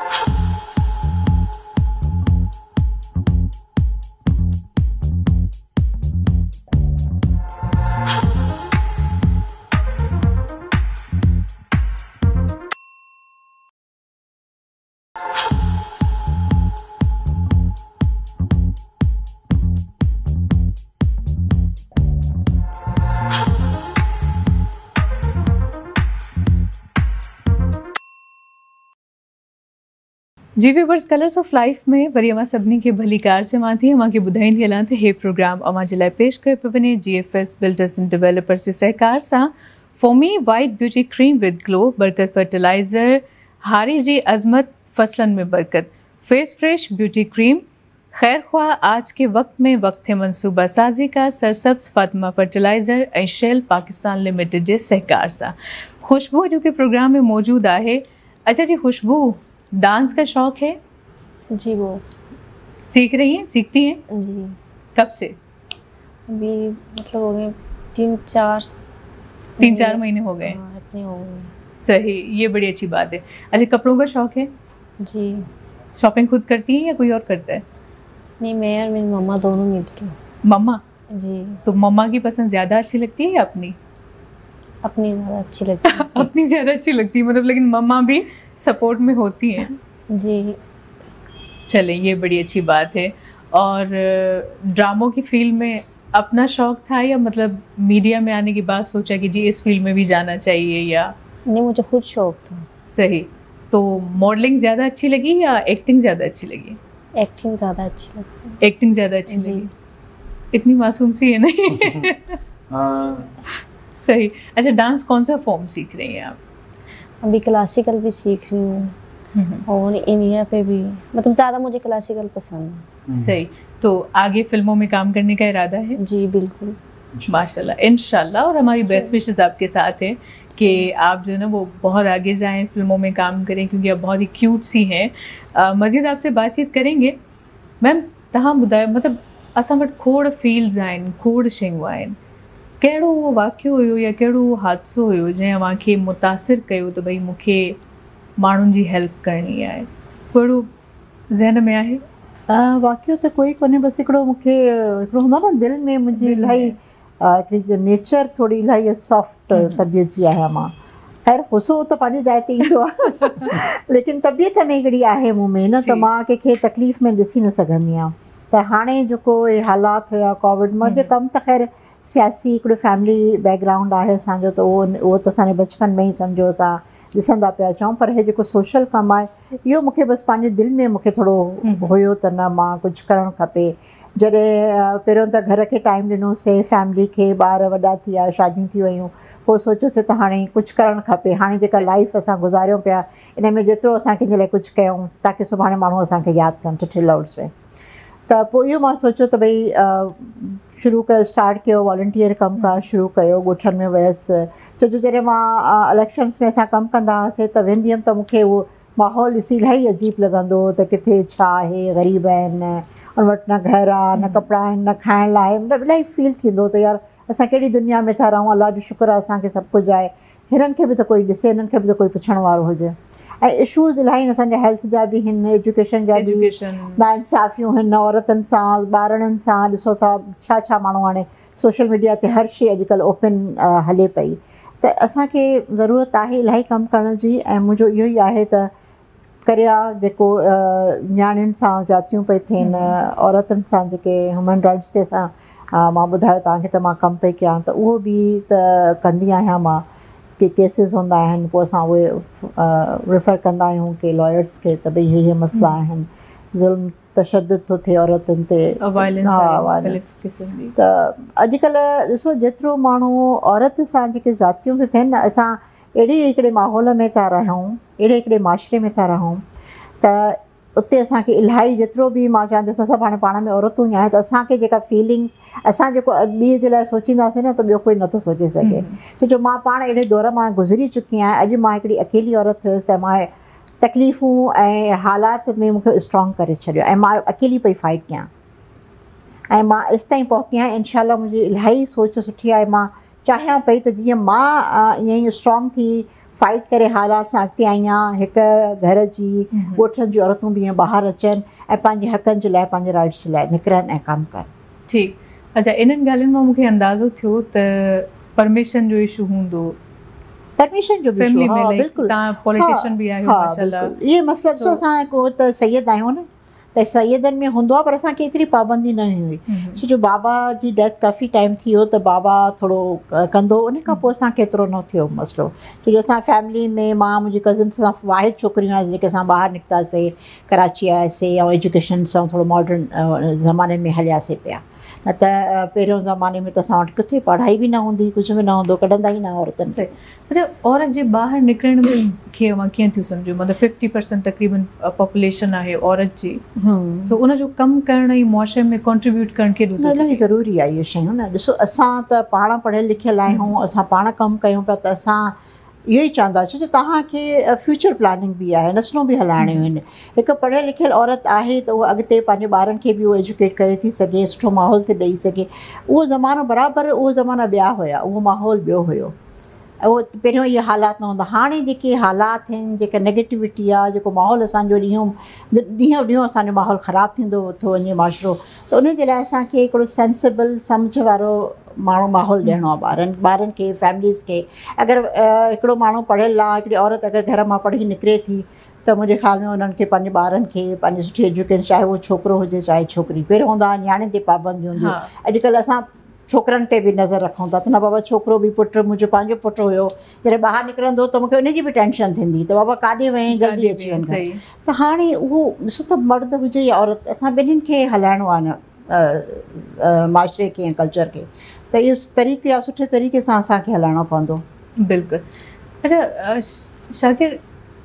जी व्यूअर्स, कलर्स ऑफ लाइफ में वरी अमां सभिनी खे भली कार चवां थी। अमां खे ॿुधाईंदी हलां त हे प्रोग्राम अमां जे लाइ पेश कयो पियो वञे GFS बिल्डर्स एंड डेवलपर्स जे सहकार सां। Foamy white beauty cream with glow, Barkat fertiliser, हारी जी अज़मत, फसलनि में बरकत, फेस फ्रेश ब्यूटी क्रीम, खैर ख्वाह आज के वक्त में वक्त है मनसूबा साजी का सरसब्स फातिमा फर्टिलाइज़र ऐं शेल पाकिस्तान लिमिटेड जे सहकार सां खुशबू जो कि प्रोग्राम में मौजूद है। अच्छा जी खुशबू, डांस का शौक है? जी, वो सीख रही हैं, सीखती हैं? जी, कब से? अभी मतलब हो गए 3-4 महीने हो गए। हाँ, इतने हो गए। सही, ये बड़ी अच्छी बात है। अच्छा, कपड़ों का शौक है? जी, शॉपिंग खुद करती हैं या कोई और करता है? नहीं, मैं और मेरी मम्मा दोनों मिलके। मम्मा? जी, तो मम्मा की पसंद ज़्यादा अच्छी लगती है या अपनी? अपनी ज़्यादा अच्छी लगती है। अपनी ज़्यादा अच्छी लगती है मतलब, लेकिन मम्मा भी सपोर्ट में होती हैं। जी, चले, ये बड़ी अच्छी बात है। और ड्रामों की फील्ड में अपना शौक था या मतलब मीडिया में आने के बाद सोचा कि जी इस फील्ड में भी जाना चाहिए या? नहीं, मुझे खुद शौक था। सही। तो मॉडलिंग ज़्यादा अच्छी लगी या एक्टिंग ज़्यादा अच्छी लगी? एक्टिंग ज़्यादा अच्छी लगती एक्टिंग ज़्यादा अच्छी जी। लगी। इतनी मासूम सी है नहीं? सही। अच्छा, डांस कौन सा फॉर्म सीख रही हैं आप? है। अभी क्लासिकल भी सीख रही हूँ और इंडिया पे भी, मतलब ज़्यादा मुझे क्लासिकल पसंद है। सही। तो आगे फिल्मों में काम करने का इरादा है? जी, बिल्कुल। माशाल्लाह, इंशाल्लाह। और हमारी बेस्ट विशेस आपके साथ है कि आप जो है ना वो बहुत आगे जाएं, फिल्मों में काम करें, क्योंकि आप बहुत ही क्यूट सी हैं। मज़ीद आपसे बातचीत करेंगे। मैम तव्हां ॿुधायो, मतलब असां वटि खोड़ फील्ड्स आहिनि, खोड़ शयूं आहिनि, कहिड़ो उहो वाक़ियो हुयो या कहिड़ो उहो हादसो हुयो जंहिं अव्हांखे मुतासिर कयो त भई मूंखे माण्हुनि जी हेल्प करणी आहे? कहिड़ो ज़हन में आहे? वाक़ियो त कोई कोन्हे, बसि हिकिड़ो मूंखे हिकिड़ो हूंदो आहे न दिलि में मुंहिंजी इलाही हिकिड़ी नेचर थोरी इलाही सॉफ्ट तबियत जी आहियां मां। ख़ैर गुस्सो त पंहिंजी जाइ ते ईंदो आहे लेकिन तबियत में हिकिड़ी आहे मूं में न, त मां कंहिंखे तकलीफ़ में ॾिसी न सघंदी आहियां। त हाणे जेको हालात हुया कोविड में, जो कमु त ख़ैर सियासी हिकिड़ो फैमिली बैकग्राउंड आहे असांजो, त उहो त असांजे बचपन में ई सम्झो असां ॾिसंदा पिया अचूं। पर हे जेको सोशल कमु आहे इहो मूंखे बसि पंहिंजे दिलि में मूंखे थोरो हुयो त न मां कुझु करणु खपे। जॾहिं पहिरियों त घर खे टाइम ॾिनोसीं, फैमिली खे, ॿार वॾा थी विया, शादियूं थी वियूं, पोइ सोचियोसीं त हाणे कुझु करणु खपे। हाणे जेका लाइफ असां गुज़ारियूं पिया इन में जेतिरो असां कंहिंजे लाइ कुझु कयूं ताकी सुभाणे माण्हू असांखे यादि कनि सुठे लफ्ज़ में। त पोइ इहो मां सोचियो त भई शुरू कयो, स्टार्ट कयो, वॉलंटियर कमु करणु शुरू कयो, ॻोठनि में वियसि। छो जो जॾहिं मां इलेक्शन्स में असां कमु कंदा हुआसीं त वेंदी हुअमि त मूंखे उहो माहौल ॾिसी इलाही अजीबु लॻंदो हो त किथे छा आहे, ग़रीब आहिनि, उन वटि न घर आहे, न कपिड़ा आहिनि, न खाइण लाइ, मतिलबु इलाही फील थींदो त यार असां कहिड़ी दुनिया में था रहूं। अलाह जो शुक्र आहे असांखे सभु कुझु आहे, हिननि खे बि त कोई ॾिसे, हिननि खे बि त कोई पुछण वारो हुजे। ऐं इशूज़ इलाही आहिनि, असांजा हेल्थ जा बि हिन, एजुकेशन जा बि, नाइंसाफ़ियूं हिन औरतुनि सां, ॿारनि सां, ॾिसो था छा छा माण्हू हाणे सोशल मीडिया ते हर शइ अॼुकल्ह ओपन हले पई। त असांखे ज़रूरत आहे इलाही कमु करण जी, ऐं मुंहिंजो इहो ई आहे त करिया जेको नियाणियुनि सां ज़्यादतियूं पई थियनि, औरतुनि सां जेके ह्यूमन राइट्स ते असां मां ॿुधायो तव्हांखे त मां कमु पई कयां, त उहो बि त कंदी आहियां मां। के केसिस हूंदा आहिनि, पोइ असां उहे रेफर कंदा आहियूं के लॉयर्स खे त भई इहे मसइला आहिनि, ज़ुल्म तशद्दुद थो थिए औरतुनि ते। त अॼुकल्ह ॾिसो जेतिरो माण्हू औरत सां जेके ज़ातियूं थी थियनि न, असां अहिड़े हिकिड़े माहौल में था रहूं, अहिड़े हिकिड़े माशरे में था रहूं त उते असांखे इलाही जेतिरो बि मां चवंदसि असां पाण में औरतूं ई आहियूं त असांखे जेका फीलिंग असां जेको ॿिए जे लाइ सोचींदासीं न त ॿियो कोई नथो सोचे सघे। छो जो मां पाण अहिड़े दौर मां गुज़री चुकी आहियां। अॼु मां हिकिड़ी अकेली औरत हुयसि ऐं मां तकलीफ़ूं ऐं हालात में मूंखे स्ट्रॉन्ग करे छॾियो ऐं मां अकेली पई फाइट कयां ऐं मां इस ताईं पहुती आहियां। इनशाला मुंहिंजी इलाही सोच सुठी आहे। मां चाहियां पई त जीअं मां ईअं ई स्ट्रॉन्ग थी फाइट करे हालात सां अॻिते आई आहियां, हिकु घर जी ॻोठनि जी औरतूं बि ईअं ॿाहिरि अचनि ऐं पंहिंजे हक़नि जे लाइ, पंहिंजे राइट्स जे लाइ निकिरनि ऐं कमु कनि। ठीकु। अच्छा, इन्हनि ॻाल्हियुनि मां मूंखे अंदाज़ो थियो त परमिशन जो इशू हूंदो। परमिशन जो फैमिली में, बिल्कुलु तव्हां पॉलिटिशियन बि आहियो माशाल्लाह। इहे मसइला ॾिसो, असां को त सैयद आहियूं न, त सैयदनि में हूंदो आहे, पर असांखे एतिरी पाबंदी न हुई। छो जो बाबा जी डेथ काफ़ी टाइम थी वियो त बाबा थोरो कंदो, उन खां पोइ असांखे एतिरो न थियो मसइलो। छो जो असां फैमिली में मां मुंहिंजी कज़िन्स सां वाहिद छोकिरियूं आहियूं जेके असां ॿाहिरि निकितासीं, कराची आयासीं ऐं एजुकेशन सां थोरो मॉडर्न ज़माने में हलियासीं पिया। त पहिरियों ज़माने में त असां वटि किथे पढ़ाई बि न हूंदी, कुझु बि न हूंदो, कढंदा ई न औरतुनि खे। अच्छा, औरत जे ॿाहिरि निकिरण में खे मां कीअं थी सम्झूं, मतिलबु 50% तक़रीबन पॉपुलेशन आहे औरत जी, सो उनजो कमु करण ऐं मुआशरे में कॉन्ट्रीब्यूट करण केॾो इलाही ज़रूरी आहे इहे शयूं न। ॾिसो असां त पाण पढ़ियल लिखियल आहियूं, असां पाण कमु कयूं पिया, त असां इहो ई चवंदासीं जो तव्हांखे फ्यूचर प्लानिंग बि आहे, नस्लूं बि हलाइणियूं आहिनि। हिकु पढ़ियल लिखियल औरत आहे त उहा अॻिते पंहिंजे ॿारनि खे बि उहो एजुकेट करे थी सघे, सुठो माहौल थी ॾेई सघे। उहो ज़मानो बराबरि, उहो ज़माना ॿिया हुया, उहो माहौल ॿियो हुयो, उहो पहिरियों इहे हालात न हूंदा। हाणे जेके हालात आहिनि, जेका नेगेटिविटी आहे, जेको माहौल असांजो ॾींहों ॾींहुं असांजो माहौल ख़राबु थींदो थो वञे माशरो, त उन जे लाइ असांखे हिकिड़ो सेंसिबल सम्झ वारो माण्हू माहौल ॾियणो आहे ॿारनि खे, फैमिलीज़ खे। अगरि हिकिड़ो माण्हू पढ़ियल आहे, हिकिड़ी औरत अगरि घर मां पढ़ी निकिरे थी, त मुंहिंजे ख़्याल में उन्हनि खे पंहिंजे ॿारनि खे पंहिंजी सुठी एजुकेशन, चाहे उहो छोकिरो हुजे चाहे छोकिरी। पहिरियों हूंदा हुआ नियाणियुनि ते पाबंदी हूंदी, अॼुकल्ह असां छोकिरनि ते बि नज़र रखूं था, त न बाबा छोकिरो बि पुटु, मुंहिंजो पंहिंजो पुटु हुयो, जॾहिं ॿाहिरि निकिरंदो त मूंखे उनजी बि टेंशन थींदी, त बाबा काॾे वञे, जल्दी अची वञे। त हाणे उहो ॾिसो त मर्द हुजे या औरत, असां ॿिन्हिनि खे हलाइणो आहे न माशरे खे ऐं कल्चर खे, त इहो तरीक़े आहे, सुठे तरीक़े सां असांखे हलाइणो पवंदो। बिल्कुलु। अच्छा शाकिर,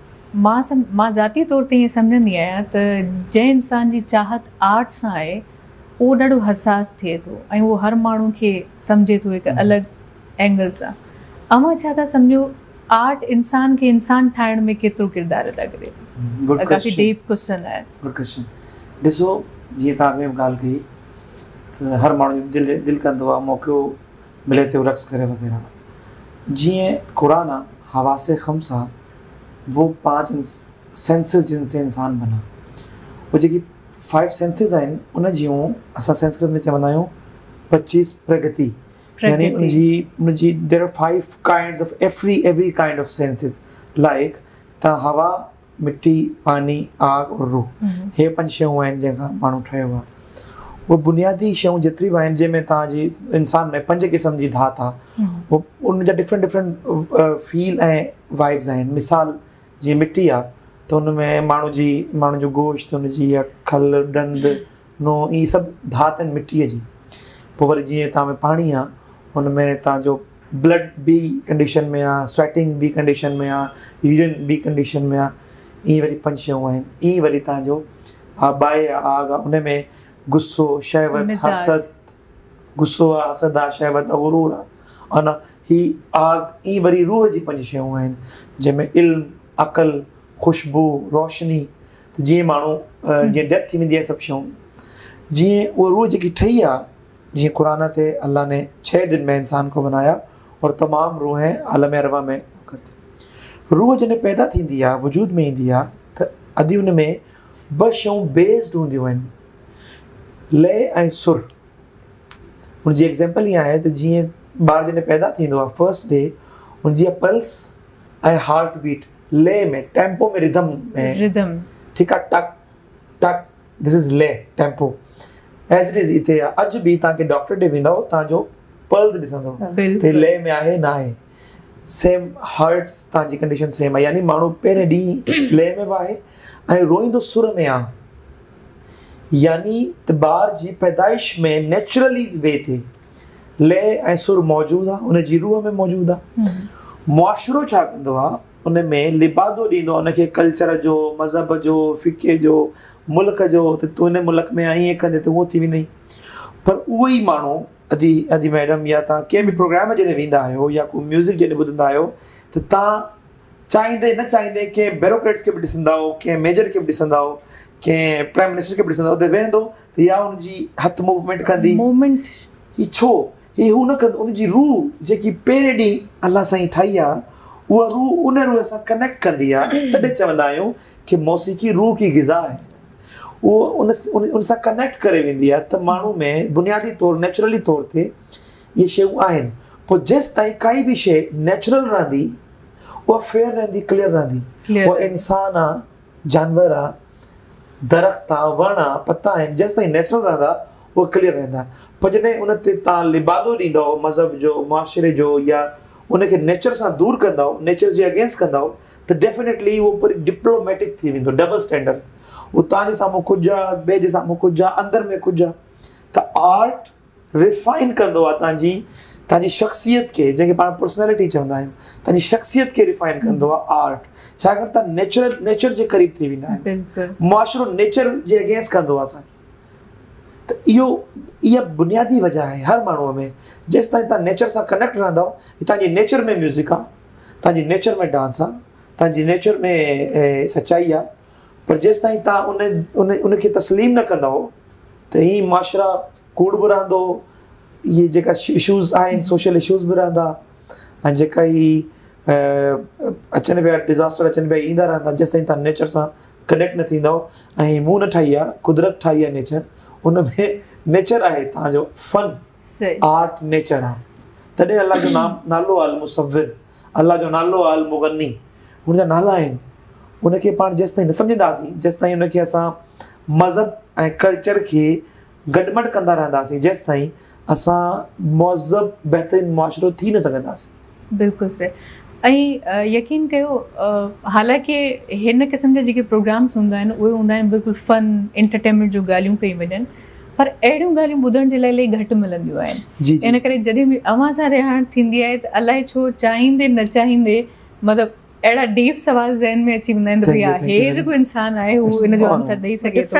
मां ज़ाती तौर ते ईअं सम्झंदी आहियां त जंहिं इंसान जी चाहत आर्ट सां आहे उहो ॾाढो हसास थिए थो ऐं उहो हर माण्हू खे सम्झे थो हिकु अलॻि एंगल सां। अमां छा था सम्झो आर्ट इंसान खे इंसान ठाहिण में केतिरो किरदारु अदा करे थो? काफ़ी डीप क्वेश्चन आहे। ॾिसो, जीअं तव्हां ॻाल्हि कई त हर माण्हू दिलि कंदो आहे मौक़ो मिले थो रक़्स करे वग़ैरह। जीअं क़ुरान आहे, हवासे ख़म्सा, वो 5 सेंसिस जिनसे इंसान बना। वो जेकी 5 सेंसिस आहिनि उन जूं असां संस्कृत में चवंदा आहियूं 25 प्रगति, यानी उनजी there are 5 kinds of every kind of senses, like त हवा, मिट्टी, पानी, आग और रूह। हे 5 शयूं आहिनि जंहिंखां माण्हू ठहियो आहे। वो बुनियादी शयूं जेतिरी बि आहिनि, जंहिंमें तव्हांजी इंसान में 5 क़िस्म जी धात आहे, वो उनजा डिफरेंट फील ऐं वाइब्स आहिनि। मिसाल जीअं मिट्टी आहे त हुन में माण्हू जो गोश्त, हुनजी या खल, ॾंद, नोह, इहे सभु धात आहिनि मिट्टीअ जी। पोइ वरी जीअं तव्हां में पाणी आहे, हुन में तव्हांजो ब्लड बि कंडीशन में आहे, स्वेटिंग बि कंडीशन में आहे, यूरिन बि कंडीशन में आहे। इहे वरी 5 शयूं आहिनि। इहे वरी तव्हांजो बाहि आहे, आग आहे, उन में गुस्सो, शहवत, हसद, गुस्सो आहे, हसद आहे, शहवत, गुरूर आहे, अन ही आग। ई वरी रूह जी 5 शयूं आहिनि, जंहिंमें इल्म, अक़ल, ख़ुशबू, रोशनी। त जीअं माण्हू जीअं डेथ थी वेंदी आहे सभु शयूं, जीअं उहा रूह जेकी ठही आहे, जीअं क़ुरान ते अल्लाह ने 6 दिन में इंसान को बनाया और तमाम रूहें आलम अरवा में करती। रूह जॾहिं पैदा थींदी आहे, वजूद में ईंदी आहे, त अॼु हुन में 2 शयूं बेस्ड हूंदियूं आहिनि, लय ऐं सुर। हुनजी एग्ज़ाम्पल ईअं आहे त जीअं ॿार जॾहिं पैदा थींदो आहे, फर्स्ट डे हुनजी पल्स ऐं हार्ट बीट लय में, टेम्पो में, रिदम में, ठीकु आहे, टक टक, दिस इज़ लय, टेम्पो एज़ इट इज़। हिते आहे, अॼु बि तव्हांखे डॉक्टर ॾे वेंदव, तव्हांजो पल्स ॾिसंदो त लय में आहे न आहे। सेम हार्ट तव्हांजी कंडीशन सेम आहे, यानी माण्हू पहिरें ॾींहुं लय में बि आहे ऐं रोईंदो सुर में आहे, यानी त ॿार जी पैदाइश में नेचुरली वे थिए, लय ऐं सुर मौजूदु आहे, उनजी रूह में मौजूदु आहे। मुआशिरो छा कंदो आहे, उन में लिबादो ॾींदो आहे उनखे, कल्चर जो, मज़हब जो, फ़िक़े जो, मुल्क जो, त तूं हिन मुल्क में ईअं कंदे त उहो थी वेंदई। पर उहो ई माण्हू अदी मैडम या तव्हां कंहिं बि प्रोग्राम जॾहिं वेंदा आहियो या को म्यूज़िक जॾहिं ॿुधंदा आहियो, त तव्हां चाहींदे न चाहींदे कंहिं ब्यूरोक्रेट्स खे बि ॾिसंदा हो, कंहिं मेजर खे बि ॾिसंदा हो, कंहिं प्राइम मिनिस्टर खे बि ॾिसंदा, उते वेहंदो त या हुनजी हथ मूवमेंट कंदी, ही छो, ही हू न कंदो। उनजी रूह जेकी पहिरें ॾींहुं अल्लाह साईं ठाही आहे, उहा रूह उन रूह सां कनेक्ट कंदी आहे। तॾहिं चवंदा आहियूं कि मौसीक़ी रूह की ग़िज़ा आहे, उहो उन सां कनेक्ट करे वेंदी आहे। त माण्हू में बुनियादी तौरु, नेचुरली तौर ते इहे शयूं आहिनि। पोइ जेसि ताईं काई बि शइ नेचुरल रहंदी, उहा फेयर रहंदी, क्लियर रहंदी। उहा इंसान आहे, जानवर आहे, दरख़्त आहे, वण आहे, पता आहिनि, जेसि ताईं नेचुरल रहंदा उहा क्लियर रहंदा। पोइ जॾहिं उन ते तव्हां लिबादो ॾींदव मज़हब जो, मुआशिरे जो, या उनखे नेचर सां दूरि कंदव, नेचर जे अगेंस्ट कंदव, त डेफिनेटली उहो वरी डिप्लोमेटिक थी वेंदो, डबल स्टैंडर्ड। उहो तव्हांजे साम्हूं कुझु आहे, ॿिए जे साम्हूं कुझु आहे, अंदरि में कुझु आहे। त आर्ट रिफाइन कंदो आहे तव्हांजी शख़्सियत खे, जंहिंखे पाण पर्सनैलिटी चवंदा आहियूं, तव्हांजी शख़्सियत खे रिफाइन कंदो आहे आर्ट। छाकाणि तव्हां नेचर जे क़रीब थी वेंदा आहियो, मुआशिरो नेचर जे अगेंस्ट कंदो आहे असांखे। त इहा बुनियादी वजह आहे हर माण्हूअ में। जेसि ताईं तव्हां नेचर सां कनेक्ट रहंदव, तव्हांजी नेचर में म्यूज़िक आहे, तव्हांजी नेचर में डांस आहे, तव्हांजी नेचर में सच्चाई आहे, पर जेसि ताईं तव्हां उनखे तस्लीम न कंदव त ही मुआशिरा कूड़ बि रहंदो, इहे जेका इशूज़ आहिनि सोशल इशूज़ बि रहंदा, ऐं जेका ही अचनि पिया डिज़ास्टर अचनि पिया ईंदा रहंदा, जेसि ताईं तव्हां नेचर सां कनेक्ट न थींदव। ऐं मूं न ठाही आहे, कुदरत ठाही आहे नेचर, उन में नेचर आहे तव्हांजो फन, आर्ट नेचर आहे। तॾहिं अल्लाह जो नालो आहे अल मुसव्विर, अल्लाह जो नालो आहे अल मुग़न्नी, हुनजा नाला आहिनि। उनखे पाण जेसि ताईं न सम्झंदासीं, जेसि ताईं उनखे असां मज़हब ऐं कल्चर खे गॾमट कंदा रहंदासीं, जेसि ताईं असां मुहज़्ज़ब बहितरीन मुआशिरो थी न सघंदासीं। बिल्कुलु सही। ऐं यकीन कयो, हालांकि हिन क़िस्म जा जेके प्रोग्राम्स हूंदा आहिनि उहे हूंदा आहिनि बिल्कुलु फन एंटरटेनमेंट जो ॻाल्हियूं कई वञनि, पर अहिड़ियूं ॻाल्हियूं ॿुधण जे लाइ इलाही घटि मिलंदियूं आहिनि। इन करे जॾहिं बि अव्हां सां रिहाइण थींदी आहे त अलाए छो चाहींदे न चाहींदे मतिलबु अहिड़ा डीप सवाल ज़हन में अची वेंदा आहिनि त भई हे जेको इंसानु आहे हू इन जो आंसर ॾेई सघे थो,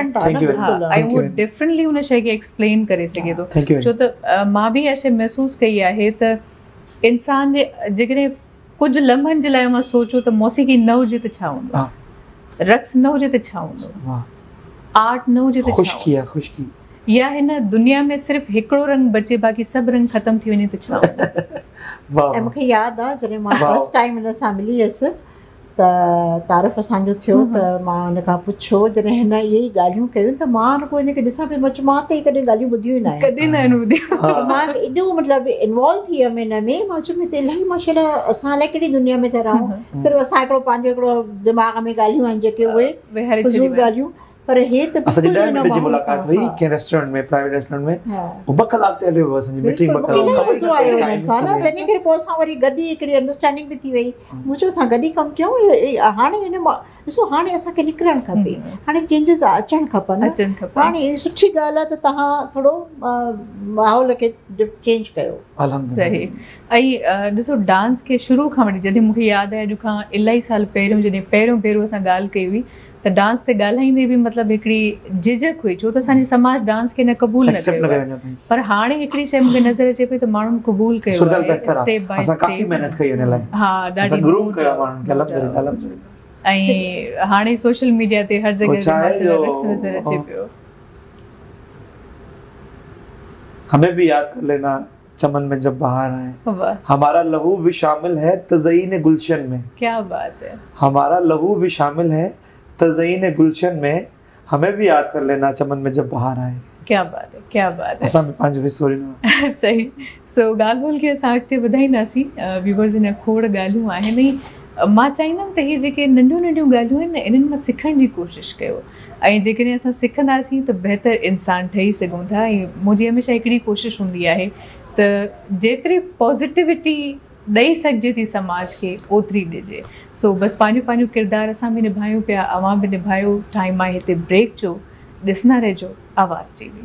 ऐं उहो डिफरेंटली उन शइ खे एक्सप्लेन करे सघे थो। छो त मां बि इहा शइ महसूसु कई आहे त इंसान जे जेकॾहिं कुझु लम्हनि जे लाइ मां सोचियो त मौसीक़ी न हुजे त छा हूंदो, रक़्स न हुजे त छा हूंदो, आर्ट न हुजे त छा हूंदो, या हिन दुनिया में सिर्फ़ु हिकिड़ो रंग बचे बाक़ी सभु रंग ख़तम थी वञे त छा हूंदो। ऐं मूंखे यादि आहे जॾहिं मां फस्ट टाइम हिन सां मिली हुअसि त तारीफ़ असांजो थियो त मां हिन खां पुछो, जॾहिं हिन इहे ई ॻाल्हियूं कयूं त मां रुॻो हिनखे ॾिसां पई, मां त कॾहिं ॻाल्हियूं ॿुधियूं ई न आहिनि, कॾहिं न आहिनि ॿुधियूं। मां एॾो मतिलबु इन्वॉल्व थी वियमि हिन में, मां चयो त इलाही माशाल्लाह असां अलाए कहिड़ी दुनिया में था रहूं, सिर्फ़ु असां हिकिड़ो पंहिंजो हिकिड़ो दिमाग़ में ॻाल्हियूं आहिनि जेके उहे फ़िज़ूल ॻाल्हियूं, पर हे त असांजी 10 मिंट जी मुलाक़ात हुई कंहिं रेस्टोरेंट में, प्राइवेट रेस्टोरेंट में, 2 कलाक ते हलियो हुओ असांजी मीटिंग। 2 कलाक मज़ो आयो हिन सां न, वञी करे पोइ असां वरी गॾु ई हिकिड़ी अंडरस्टैंडिंग बि थी वई, मूं चयो असां गॾु ई कमु कयूं। हाणे हिन ॾिसो, हाणे असांखे निकिरणु खपे, हाणे चेंजिस अचणु खपनि, हाणे सुठी ॻाल्हि आहे त तव्हां थोरो माहौल खे चेंज कयो। सही। ऐं ॾिसो, डांस खे शुरू खां वठी जॾहिं मूंखे यादि आहे अॼु खां इलाही साल पहिरियों जॾहिं पहिरियों भेरो असां ॻाल्हि कई हुई त डांस ते ॻाल्हाईंदे बि मतिलबु हिकिड़ी झिझक हुई, छो त असांजे समाज डांस खे न क़बूल न कयो, पर हाणे हिकिड़ी शइ मूंखे नज़र अचे पई त माण्हुनि क़बूल कयो स्टेप बाय स्टेप। हा, ॾाढी ऐं हाणे सोशल मीडिया ते हर जगह रक़्स नज़र अचे पियो। हमें भी याद कर लेना चमन में जब बहार आए, हमारा लहू भी शामिल है तज़यीन गुलशन में। क्या बात है। हमारा लहू भी शामिल है तज़यीन गुलशन में, हमें भी याद कर लेना चमन में जब बहार आए। क्या बात है, क्या बात है। असां में पंहिंजो हिसो ॾिनो। सही। सो ॻाल्हि ॿोल खे असां अॻिते वधाईंदासीं, व्यूवर्स इन खोड़ ॻाल्हियूं आहिनि। मां चाहींदमि त इहे जेके नंढियूं नंढियूं ॻाल्हियूं आहिनि न, इन्हनि मां सिखण जी कोशिशि कयो, ऐं जेकॾहिं असां सिखंदासीं त बहितर इंसान ठही सघूं था। ऐं मुंहिंजी हमेशह हिकिड़ी कोशिशि हूंदी आहे त जेतिरी पॉज़िटिविटी ॾेई सघिजे थी समाज खे ओतिरी ॾिजे। सो बसि पंहिंजो पंहिंजो किरदारु असां बि निभायूं पिया, अवां बि निभायो। टाइम आहे हिते ब्रेक जो, ॾिसंदा रहिजो आवाज़ TV।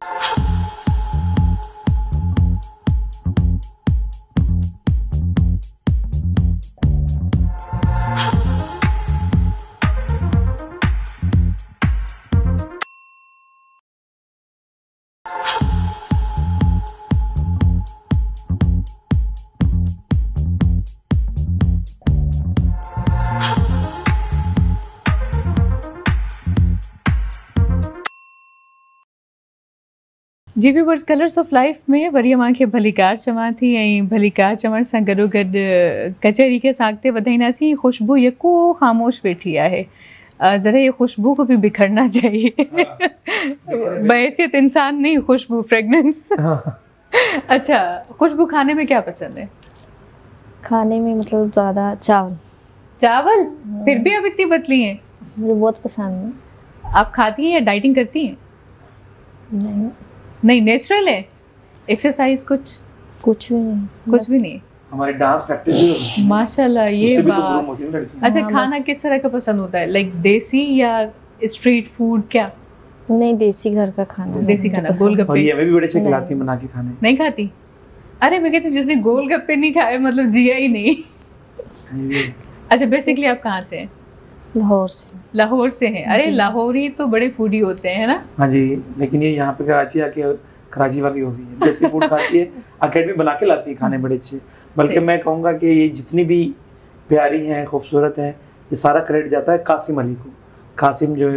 जी व्यूवर्स, कलर्स ऑफ लाइफ में वरी मूंखे भलीकार चवां थी, ऐं भलीकार चवण सां गॾोगॾु कचहरी खे असां अॻिते वधाईंदासीं। ख़ुशबू यको ख़ामोश वेठी आहे, ज़रा ये खुशबू को भी बिखरना चाहिए। बहैसियत इंसान नहीं, खुशबू, फ्रेगनेंस। अच्छा, खुशबू खाने में क्या पसंद है? खाने में मतलब ज़्यादा चावल। चावल? फिर भी आप इतनी पतली हैं। मुझे बहुत पसंद है। आप खाती हैं या डाइटिंग करती हैं? नहीं नहीं, नेचुरल है। एक्सरसाइज कुछ भी नहीं, कुछ भी नहीं। हमारी डांस प्रैक्टिस माशाल्लाह, ये बात। अच्छा, खाना किस तरह का पसंद होता है, लाइक देसी या स्ट्रीट फूड, क्या? नहीं, देसी घर का खाना। देसी खाना, और गोलगप्पे ये हमें भी बड़े अच्छे खिलाती है बना के खाने। नहीं खाती? अरे मैं कहती हूँ जैसे गोलगप्पे नहीं खाए मतलब जिया ही नहीं। अच्छा, बेसिकली आप कहाँ से हैं? लाहौर से। लाहौर से हैं? अरे लाहौरी तो बड़े फूडी होते हैं, है ना? हाँ जी, लेकिन ये यहाँ पे कराची आके कराची वाली हो गई है, देसी फूड खाती है, अकेडमी बना के लाती है खाने बड़े अच्छे। बल्कि मैं कहूँगा कि ये जितनी भी प्यारी हैं, खूबसूरत हैं, ये सारा क्रेडिट जाता है कासिम अली को। कासिम जो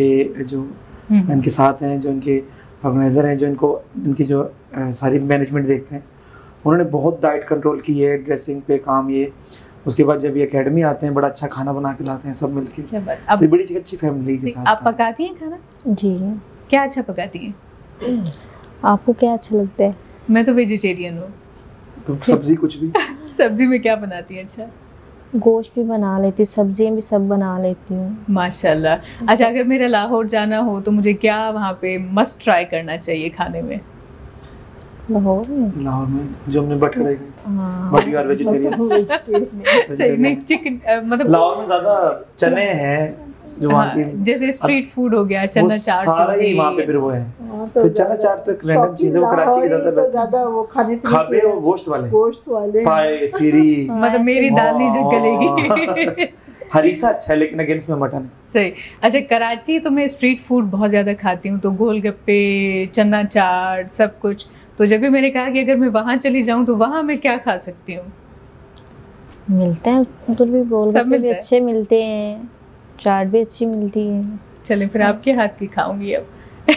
इनके साथ हैं, जो इनके ऑर्गेनाइजर हैं, जो इनकी जो सारी मैनेजमेंट देखते हैं, उन्होंने बहुत डाइट कंट्रोल की है, ड्रेसिंग पे काम ये। उसके बाद जब ये एकेडमी आते हैं बड़ा अच्छा खाना बना के लाते हैं सब मिलके। तो बड़ी अच्छी फैमिली के साथ। आप पकाती हैं खाना? जी। क्या अच्छा पकाती हैं? आपको क्या अच्छा लगता है? मैं तो वेजिटेरियन हूँ। तो सब्जी कुछ भी? सब्जी में क्या बनाती हैं? अच्छा, गोश्त भी बना लेती हूँ, सब्जियाँ भी सब बना लेती हूँ। माशाल्लाह। अच्छा, अगर मेरा लाहौर जाना हो तो मुझे क्या वहाँ पे मस्ट ट्राई करना चाहिए खाने में? लाहौर में जो हमने बट कढ़ाई बट यू आर वेजिटेरियन। सही नहीं, चिकन मतलब लाहौर में ज्यादा चने हैं जो वहाँ की, जैसे स्ट्रीट फूड हो गया, चना चाट सारा ही वहाँ पे फिर वो है। तो चना चाट तो एक रैंडम चीज है, वो कराची के ज्यादा वो खाने खाबे और गोश्त वाले पाए सीरी, मतलब मेरी दाल नहीं जो गलेगी। हरीसा अच्छा है लेकिन अगेन उसमें मटन है। सही। अच्छा, कराची तो मैं स्ट्रीट फूड बहुत ज़्यादा खाती हूँ, तो गोलगप्पे, चना चाट, सब कुछ। तो जब भी मैंने कहा कि अगर मैं वहाँ चली जाऊँ तो वहाँ मैं क्या खा सकती हूँ? मिलते हैं उधर भी, गोलगप्पे भी अच्छे मिलते हैं, चाट भी अच्छी मिलती है। चले फिर आपके हाथ की खाऊंगी अब।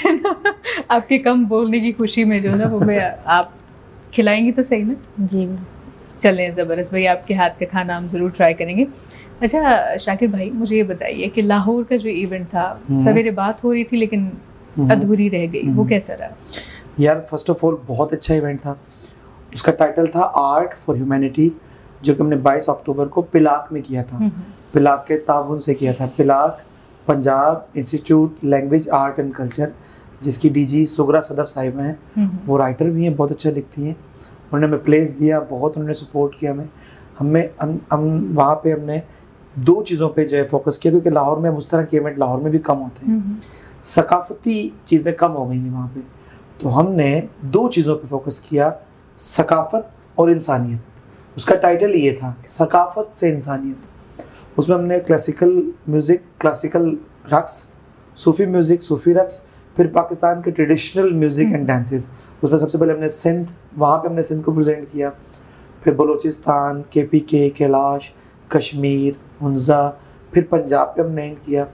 आपके कम बोलने की खुशी में जो ना वो मैं, आप खिलाएंगी तो सही ना? जी। चलें, ज़बरदस्त भाई, आपके हाथ का खाना हम ज़रूर ट्राई करेंगे। अच्छा शाकिर भाई, मुझे ये बताइए कि लाहौर का जो इवेंट था, सवेरे बात हो रही थी लेकिन अधूरी रह गई, वो कैसा रहा? यार फर्स्ट ऑफ ऑल बहुत अच्छा इवेंट था। उसका टाइटल था आर्ट फॉर ह्यूमैनिटी, जो कि हमने 22 अक्टूबर को पिलाक में किया था। पिलाक के ताउन से किया था। PILAC Punjab institute language art and culture, जिसकी डीजी सुगरा सदफ साहिब हैं, वो राइटर भी हैं, बहुत अच्छा लिखती हैं। उन्होंने हमें प्लेस दिया, बहुत उन्होंने सपोर्ट किया हमें। हम वहाँ पे हमने 2 चीज़ों पे जो है फोकस किया, क्योंकि लाहौर में उस तरह के इवेंट लाहौर में भी कम होते हैं, सकाफती चीज़ें कम हो गई हैं वहाँ पे। तो हमने 2 चीज़ों पे फोकस किया, सकाफत और इंसानियत। उसका टाइटल ये था, सकाफत से इंसानियत। उसमें हमने क्लासिकल म्यूज़िक, क्लासिकल रक्स, सूफ़ी म्यूज़िक, सूफ़ी रक्स, फिर पाकिस्तान के ट्रेडिशनल म्यूज़िक एंड डांसेस। उसमें सबसे पहले हमने सिंध, वहाँ पे हमने सिंध को प्रेजेंट किया, फिर बलूचिस्तान, KPK, कैलाश, कश्मीर, हुंज़ा, फिर पंजाब पे हमने एंड किया।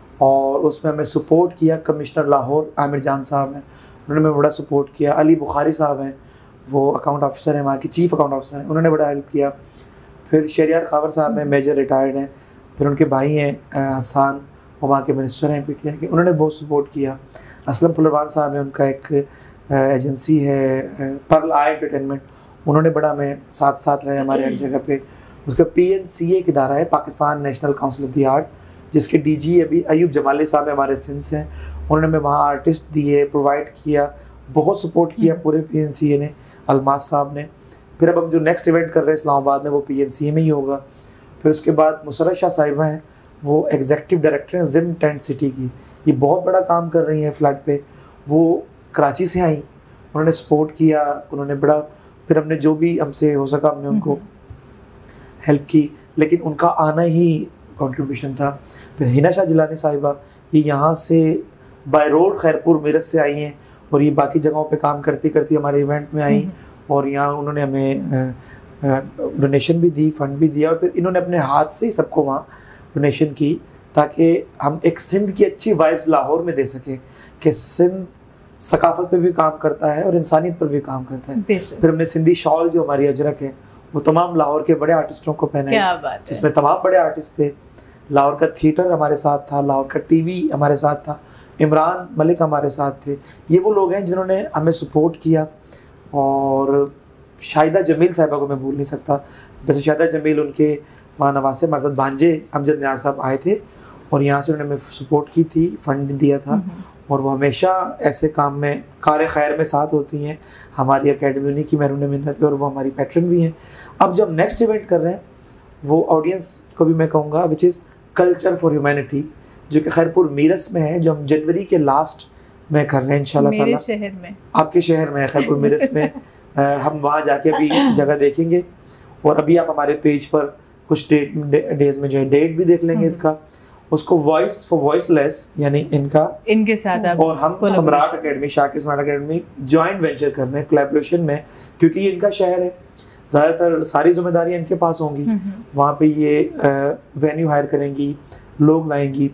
और उसमें हमें सपोर्ट किया कमिश्नर लाहौर आमिर जान साहब हैं, उन्होंने हमें बड़ा सपोर्ट किया। अली बुखारी साहब हैं, वो अकाउंट ऑफिसर हैं, वहाँ के चीफ अकाउंट ऑफिसर हैं, उन्होंने बड़ा हेल्प किया। फिर शहरियार खावर साहब हैं, मेजर रिटायर्ड हैं। फिर उनके भाई हैं हसान, वो वहाँ के मिनिस्टर हैं PTI के, उन्होंने बहुत सपोर्ट किया। असलम फुलरवान साहब हैं, उनका एक एजेंसी है पर्ल आई एंटरटेनमेंट, उन्होंने बड़ा हमें साथ रहे हमारे हर जगह पे। उसका PNCA एक इदारा है, Pakistan national council of the art, जिसके DG अभी अयूब जमाली साहब हमारे सिंध से हैं, उन्होंने हमें वहाँ आर्टिस्ट दिए, प्रोवाइड किया, बहुत सपोर्ट किया पूरे PNCA ने, अलमास साहब ने। फिर अब हम जो नेक्स्ट इवेंट कर रहे हैं इस्लामाबाद में, वो PNCA में ही होगा। फिर उसके बाद मुसर्रत शाह साहिबा हैं, वो एग्जीक्यूटिव डायरेक्टर हैं जिम टेंट सिटी की, ये बहुत बड़ा काम कर रही हैं फ्लड पे। वो कराची से आई, उन्होंने सपोर्ट किया, उन्होंने बड़ा, फिर हमने जो भी हमसे हो सका हमने उनको हेल्प की, लेकिन उनका आना ही कंट्रीब्यूशन था। फिर हिना शाह जिलानी साहिबा, ये यहाँ से बाय रोड खैरपुर मेरठ से आई हैं, और ये बाकी जगहों पे काम करती करती हमारे इवेंट में आई, और यहाँ उन्होंने हमें डोनेशन भी दी, फंड भी दिया, और फिर इन्होंने अपने हाथ से ही सबको वहाँ डोनेशन की, ताकि हम एक सिंध की अच्छी वाइब्स लाहौर में दे सकें कि सिंध सकाफत पे भी काम करता है और इंसानियत पर भी काम करता है। फिर हमने सिंधी शॉल जो हमारी अजरक है, वो तमाम लाहौर के बड़े आर्टिस्टों को पहनाई, जिसमें तमाम बड़े आर्टिस्ट थे। लाहौर का थिएटर हमारे साथ था, लाहौर का TV हमारे साथ था, इमरान मलिक हमारे साथ थे। ये वो लोग हैं जिन्होंने हमें सपोर्ट किया। और शाहिदा जमील साहिबा को मैं भूल नहीं सकता, वैसे शाहिदा जमील उनके वहाँ नवासे हमारे साथ भांजे अमजद न्याज साहब आए थे, और यहाँ से उन्होंने हमें सपोर्ट की थी, फंड दिया था, और वो हमेशा ऐसे काम में कार खैर में साथ होती हैं। हमारी एकेडमी उन्हीं की मैंने मिन्नत है, और वो हमारी पैट्रन भी हैं। अब जब नेक्स्ट इवेंट कर रहे हैं, वो ऑडियंस को भी मैं कहूँगा which is culture for humanity, जो कि खैरपुर मीरस में है, जो हम जनवरी के लास्ट में कर रहे हैं इंशाल्लाह ताला। मेरे शहर में, आपके शहर में, खैरपुर मिरस में हम वहाँ जाके अभी जगह देखेंगे। और अभी आप हमारे पेज पर कुछ डेज में जो है डेट भी देख लेंगे इसका, उसको वॉइस फॉर वॉइसलेस यानी इनके साथ आप और हम Samrat academy, Shakir Samrat academy joint venture कर रहे हैं कोलैबोरेशन में, क्योंकि ये इनका शहर है, ज़्यादातर सारी जिम्मेदारियाँ इनके पास होंगी। वहाँ पे ये वेन्यू हायर करेंगी, लोग लाएंगी,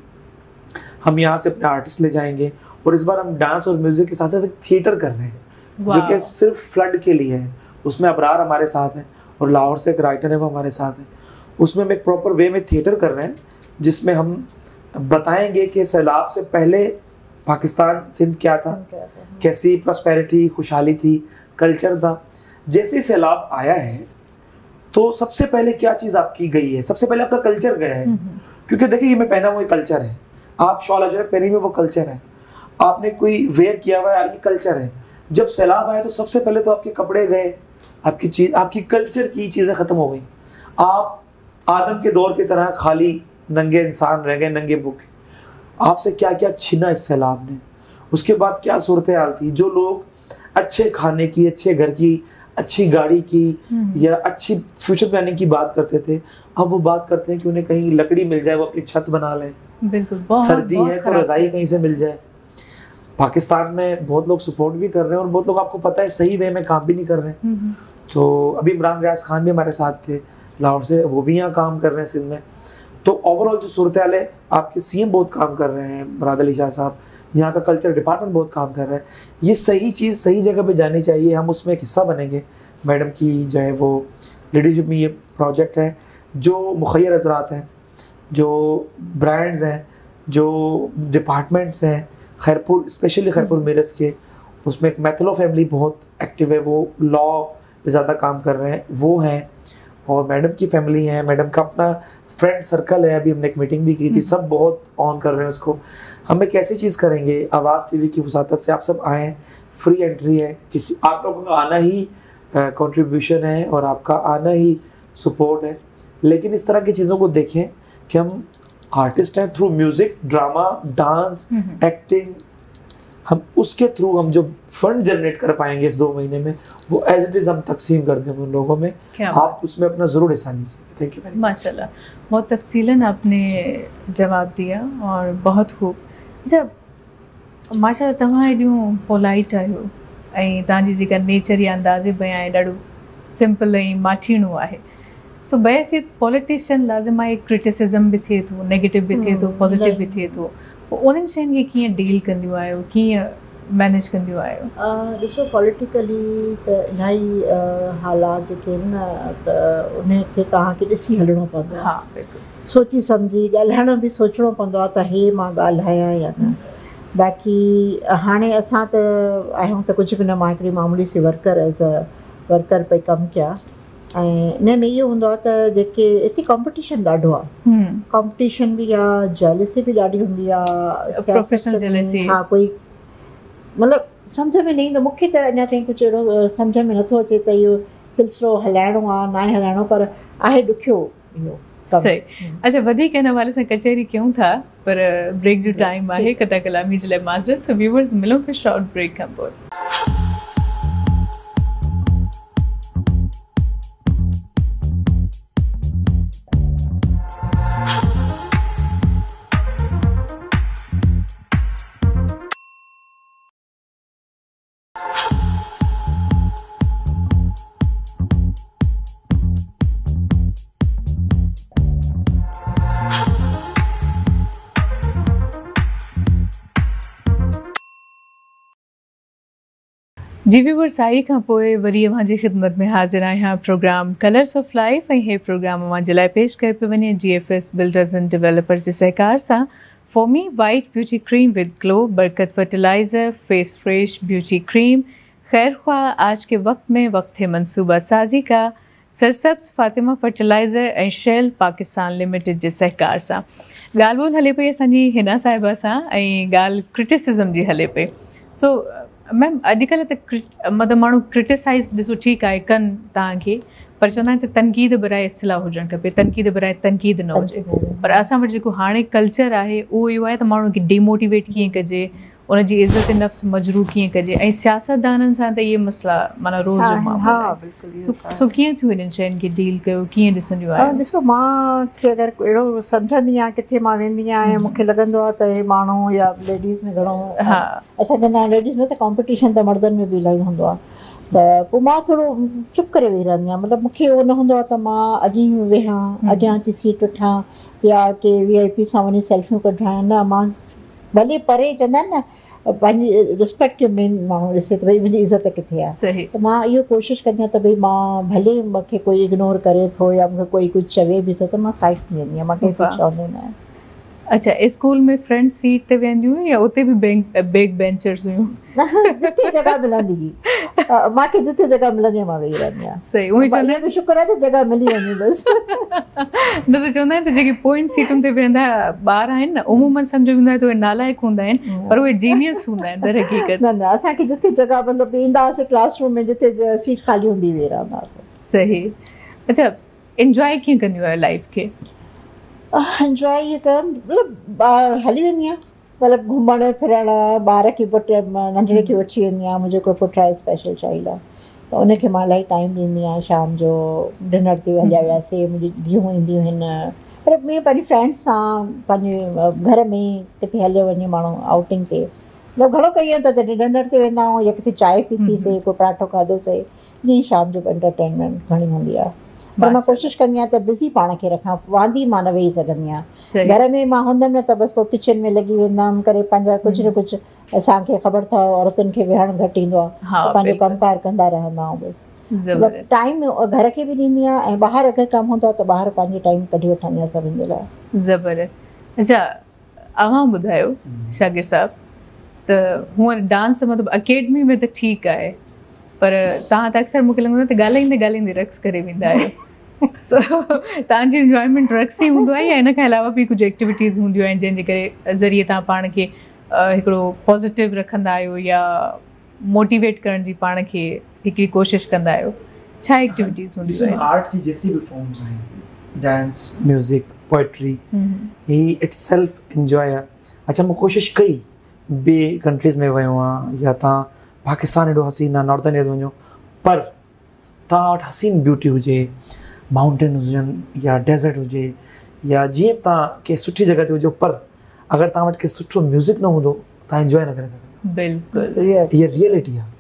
हम यहाँ से अपने आर्टिस्ट ले जाएंगे। और इस बार हम डांस और म्यूजिक के साथ साथ एक थिएटर कर रहे हैं जो कि सिर्फ फ्लड के लिए है। उसमें अबरार हमारे साथ हैं और लाहौर से एक राइटर है वो हमारे साथ हैं। उसमें हम एक प्रॉपर वे में थिएटर कर रहे हैं जिसमें हम बताएंगे कि सैलाब से पहले पाकिस्तान सिंध क्या था, कैसी प्रॉस्पेरिटी, खुशहाली थी, कल्चर था। जैसे सैलाब आया है तो सबसे पहले क्या चीज़ आपकी गई है, सबसे पहले आपका कल्चर गया है। क्योंकि देखिए, ये मैं पहना हुआ कल्चर है, आप शॉल अजरक पहनी हुई वो कल्चर है, आपने कोई वेयर किया हुआ है ये कल्चर है। जब सैलाब आया तो सबसे पहले तो आपके कपड़े गए, आपकी चीज, आपकी कल्चर की चीज़ें ख़त्म हो गई। आप आदम के दौर की तरह खाली नंगे इंसान रह गए, नंगे भूखे। आपसे क्या क्या छीना इस सैलाब ने। उसके बाद क्या सूरत हाल थी, जो लोग अच्छे खाने की, अच्छे घर की, अच्छी गाड़ी की या अच्छी फ्यूचर प्लानिंग की बात करते थे, अब वो बात करते हैं कि उन्हें कहीं लकड़ी मिल जाए, वो अपनी छत बना लें। बिल्कुल, सर्दी है तो रजाई कहीं से मिल जाए। पाकिस्तान में बहुत लोग सपोर्ट भी कर रहे हैं और बहुत लोग, आपको पता है, सही वे में काम भी नहीं कर रहे हैं। तो अभी इमरान रियाज खान भी हमारे साथ थे लाहौर से, वो भी यहाँ काम कर रहे हैं सिंध में। तो ओवरऑल जो सूरत हाल है, आपके सीएम बहुत काम कर रहे हैं, मुराद अली शाह साहब, यहाँ का कल्चर डिपार्टमेंट बहुत काम कर रहा है। ये सही चीज़ सही जगह पे जानी चाहिए, हम उसमें एक हिस्सा बनेंगे। मैडम की जो है वो लीडरशिप में ये प्रोजेक्ट है, जो मुखैर हजरात हैं, जो ब्रांड्स हैं, जो डिपार्टमेंट्स हैं खैरपुर, स्पेशली खैरपुर मिरस के, उसमें एक मैथलो फैमिली बहुत एक्टिव है, वो लॉ पे ज़्यादा काम कर रहे हैं, वो हैं। और मैडम की फैमिली है, मैडम का अपना फ्रेंड सर्कल है, अभी हमने एक मीटिंग भी की थी, सब बहुत ऑन कर रहे हैं उसको। हम एक ऐसी चीज़ करेंगे, आवाज़ टीवी की वसातत से आप सब आएँ, फ्री एंट्री है, किसी आप लोगों का आना ही कंट्रीब्यूशन है और आपका आना ही सपोर्ट है। लेकिन इस तरह की चीज़ों को देखें कि हम आर्टिस्ट हैं, through music, drama, dance, acting, हम उसके थ्रू हम जो फंड जनरेट कर पाएंगे इस 2 महीने में, वो एज इट इज़ हम तकसीम कर देंगे उन लोगों में। आप उसमें अपना ज़रूर हिस्सा लीजिए। Thank you very much. माशाल्लाह, बहुत तफसीलन आपने जवाब दिया और बहुत खूब। जब माशाल्लाह तव्हां एॾियूं पोलाइट आहियो ऐं तव्हांजी जेका नेचर या अंदाज़े बयां आहे ॾाढो सिंपल ऐं माठीणो आहे। सो बहसियत पॉलिटिशियन लाज़िम आहे, क्रिटिसिज़म बि थिए थो, नेगेटिव बि थिए थो, पॉजिटिव बि थिए थो। पोइ उन्हनि शयुनि खे कीअं डील कंदियूं आहियो, कीअं मैनेज कंदियूं आहियो? ॾिसो, पॉलिटिकली त इलाही हालात जेके आहिनि न, त उनखे तव्हांखे ॾिसी हलिणो पवंदो आहे। हा, बिल्कुलु, सोची सम्झी ॻाल्हाइण बि सोचणो पवंदो आहे त हे मां ॻाल्हायां या न। बाक़ी हाणे असां त आहियूं त कुझु बि न, मां हिकिड़ी मामूली सी वर्कर एज़ अ वर्कर पई कमु कयां। ऐं इन में इहो हूंदो आहे त जेके हिते कॉम्पिटिशन ॾाढो आहे, कॉम्पिटिशन बि आहे, जेलसी बि ॾाढी हूंदी आहे, प्रोफेशनल जेलसी। हा, कोई मतिलबु सम्झ में न ईंदो, मूंखे त अञा ताईं कुझु अहिड़ो सम्झ में नथो अचे त इहो सिलसिलो हलाइणो आहे न हलाइणो, पर आहे ॾुखियो इहो। सही। अच्छा, वधीक हिन हवाले सां कचहरी कयूं था, पर ब्रेक जो टाइम आहे, कथा कलामी जे लाइ माज़रत। सो व्यूअर्स, मिलूं पिया शॉर्ट ब्रेक खां पोइ। जी व्यूअर्स, साई खां पोइ वरी अव्हां जी ख़िदमत में हाज़िर आहियां प्रोग्राम कलर्स ऑफ लाइफ। ऐं हे प्रोग्राम अव्हां जे लाइ पेश कयो पियो वञे GFS बिल्डर्स एंड डेवलपर्स जे सहकार सां। Foamy white beauty cream with glow, Barkat fertilizer, face fresh beauty cream, खैर ख्वाह आज के वक्त में वक्त है मनसूबा साजी का, सरसब्स फातिमा फर्टिलाइज़र ऐं शेल पाकिस्तान लिमिटेड जे सहकार सां। ॻाल्हि ॿोल हले पई असांजी हिना साहिबा सां, ऐं ॻाल्हि क्रिटिसिज़म जी हले पई। सो मैम, अॼुकल्ह त मतिलबु माण्हू क्रिटिसाइज़, ॾिसो ठीकु आहे, कनि तव्हांखे, पर चवंदा आहिनि त तनक़ीद बराए इस्तिलाह हुजणु खपे, तनक़ीद बराए तनक़ीद न हुजे। पर असां वटि जेको हाणे कल्चर आहे उहो इहो आहे त माण्हुनि खे डिमोटिवेट कीअं कजे, उन जी इज़त नफ़्स मजरू कीअं कजे ऐं सियासतदाननि सां त इहे मसला माना रोज़ जो मामलो हा आहे बिल्कुलु सो कीअं थियूं हिननि शयुनि खे डील कयो कीअं ॾिसंदियूं आहियो ॾिसो मूंखे अगरि अहिड़ो सम्झंदी आहियां किथे मां वेंदी आहियां ऐं मूंखे लॻंदो आहे त हे माण्हू या लेडीज़ में घणो हा असां कंदा आहियूं लेडीज़ में त कॉम्पिटिशन त मर्दनि में बि इलाही हूंदो आहे त पोइ मां थोरो चुप करे वेही रहंदी आहियां मतिलबु मूंखे उहो न हूंदो आहे त मां अॼु ई वेहां अॻियां अची सीट वठां या के VIP सां वञी सेल्फियूं कढायां न मां भले परे चवंदा आहिनि न पंहिंजी रिस्पेक्ट मेन माण्हू ॾिसे त भई मुंहिंजी इज़त किथे आहे सही त मां इहो कोशिशि कंदी आहियां त भई मां भले मूंखे कोई इग्नोर करे थो या मूंखे कोई कुझु चवे बि थो त मां साइड थी वेंदी आहियां मां कंहिंखे कुझु चवंदी न आहियां अच्छा स्कूल में फ्रंट सीट ते वेंदियूं हुयूं या उते बि बैक बेंचर्स हुयूं जिथे जॻह मिलंदी हुई मूंखे जिथे जॻह मिलंदी आहे मां वेही रहंदी आहियां सही उहो ई चवंदा इहो बि शुक्र आहे त जॻह मिली वञे बसि न त चवंदा आहिनि त जेके पोइंट सीटुनि ते वेहंदा ॿार आहिनि न उमूमन सम्झो वेंदो आहे त उहे नालाइक हूंदा आहिनि पर उहे जीनियस हूंदा आहिनि दर हक़ीक़त न न असांखे जिथे जॻह मतिलबु ईंदा हुआसीं क्लासरूम में जिथे सीट ख़ाली हूंदी वेही रहंदा हुआसीं सही अच्छा इंजॉय कीअं कंदियूं आहियो लाइफ खे इंजॉय इहे कयो मतिलबु हली वेंदी आहियां मतिलबु घुमणु फिरणु ॿार खे पुटु नंढड़े खे वठी वेंदी आहियां मुंहिंजो हिकिड़ो पुटु आहे स्पेशल चाइल्ड आहे त उनखे मां इलाही टाइम ॾींदी आहियां शाम जो डिनर ते हलिया वियासीं मुंहिंजी धीअरूं ईंदियूं आहिनि पर ॿिए पंहिंजी फ्रेंड्स सां पंहिंजे घर में किथे हलियो वञे माण्हू आउटिंग ते मतिलबु घणो कयूं त डिनर ते वेंदा आहियूं या किथे चांहि पीतीसीं को पराठो खाधोसीं ईअं ई शाम जो एंटरटेनमेंट घणी हूंदी आहे पर मां कोशिशि कंदी आहियां त बिज़ी पाण खे रखां वांदी मां न वेही सघंदी आहियां घर में मां हूंदमि न त बसि पोइ किचन में लॻी वेंदमि करे पंहिंजा कुझु न कुझु असांखे ख़बर अथव औरतुनि खे विहणु घटि ईंदो आहे पंहिंजो कमकार कंदा रहंदा आहियूं बसि टाइम घर खे बि ॾींदी आहियां ऐं ॿाहिरि अगरि कमु हूंदो आहे त ॿाहिरि पंहिंजी टाइम कढी वठंदी आहियां सभिनि जे लाइ ज़बरदस्त अच्छा अव्हां ॿुधायो शागिर साहब त हूअं डांस मतिलबु अकेडमी में त ठीकु आहे पर तव्हां त अक्सर मूंखे लॻंदो आहे त ॻाल्हाईंदे ॻाल्हाईंदे रक्स करे वेंदा आहियो सो तव्हांजी इंजॉयमेंट रक्स ई हूंदो आहे या इन खां अलावा बि कुझु एक्टिविटीज़ हूंदियूं आहिनि जंहिंजे करे ज़रिए तव्हां पाण खे हिकिड़ो पॉज़िटिव रखंदा आहियो या मोटिवेट करण जी पाण खे हिकिड़ी कोशिशि कंदा आहियो छा एक्टिविटीज़ हूंदियूं आहिनि आर्ट जी जेतिरी बि फॉर्म्स आहिनि डांस म्यूज़िक पोइट्री ही इट्स सेल्फ इंजॉय आहे अच्छा मां कोशिशि कई ॿिए कंट्रीज़ में वियो आहियां या तव्हां पाकिस्तान एॾो हसीन आहे नॉर्थन एरिया वञो पर तव्हां वटि हसीन ब्यूटी हुजे माउंटेन हुजनि या डेज़र्ट हुजे या जीअं तव्हां कंहिं सुठी जॻह ते हुजो पर अगरि तव्हां वटि कंहिं सुठो म्यूज़िक न हूंदो तव्हां इंजॉय न करे सघंदा बिल्कुलु इहा रियलिटी आहे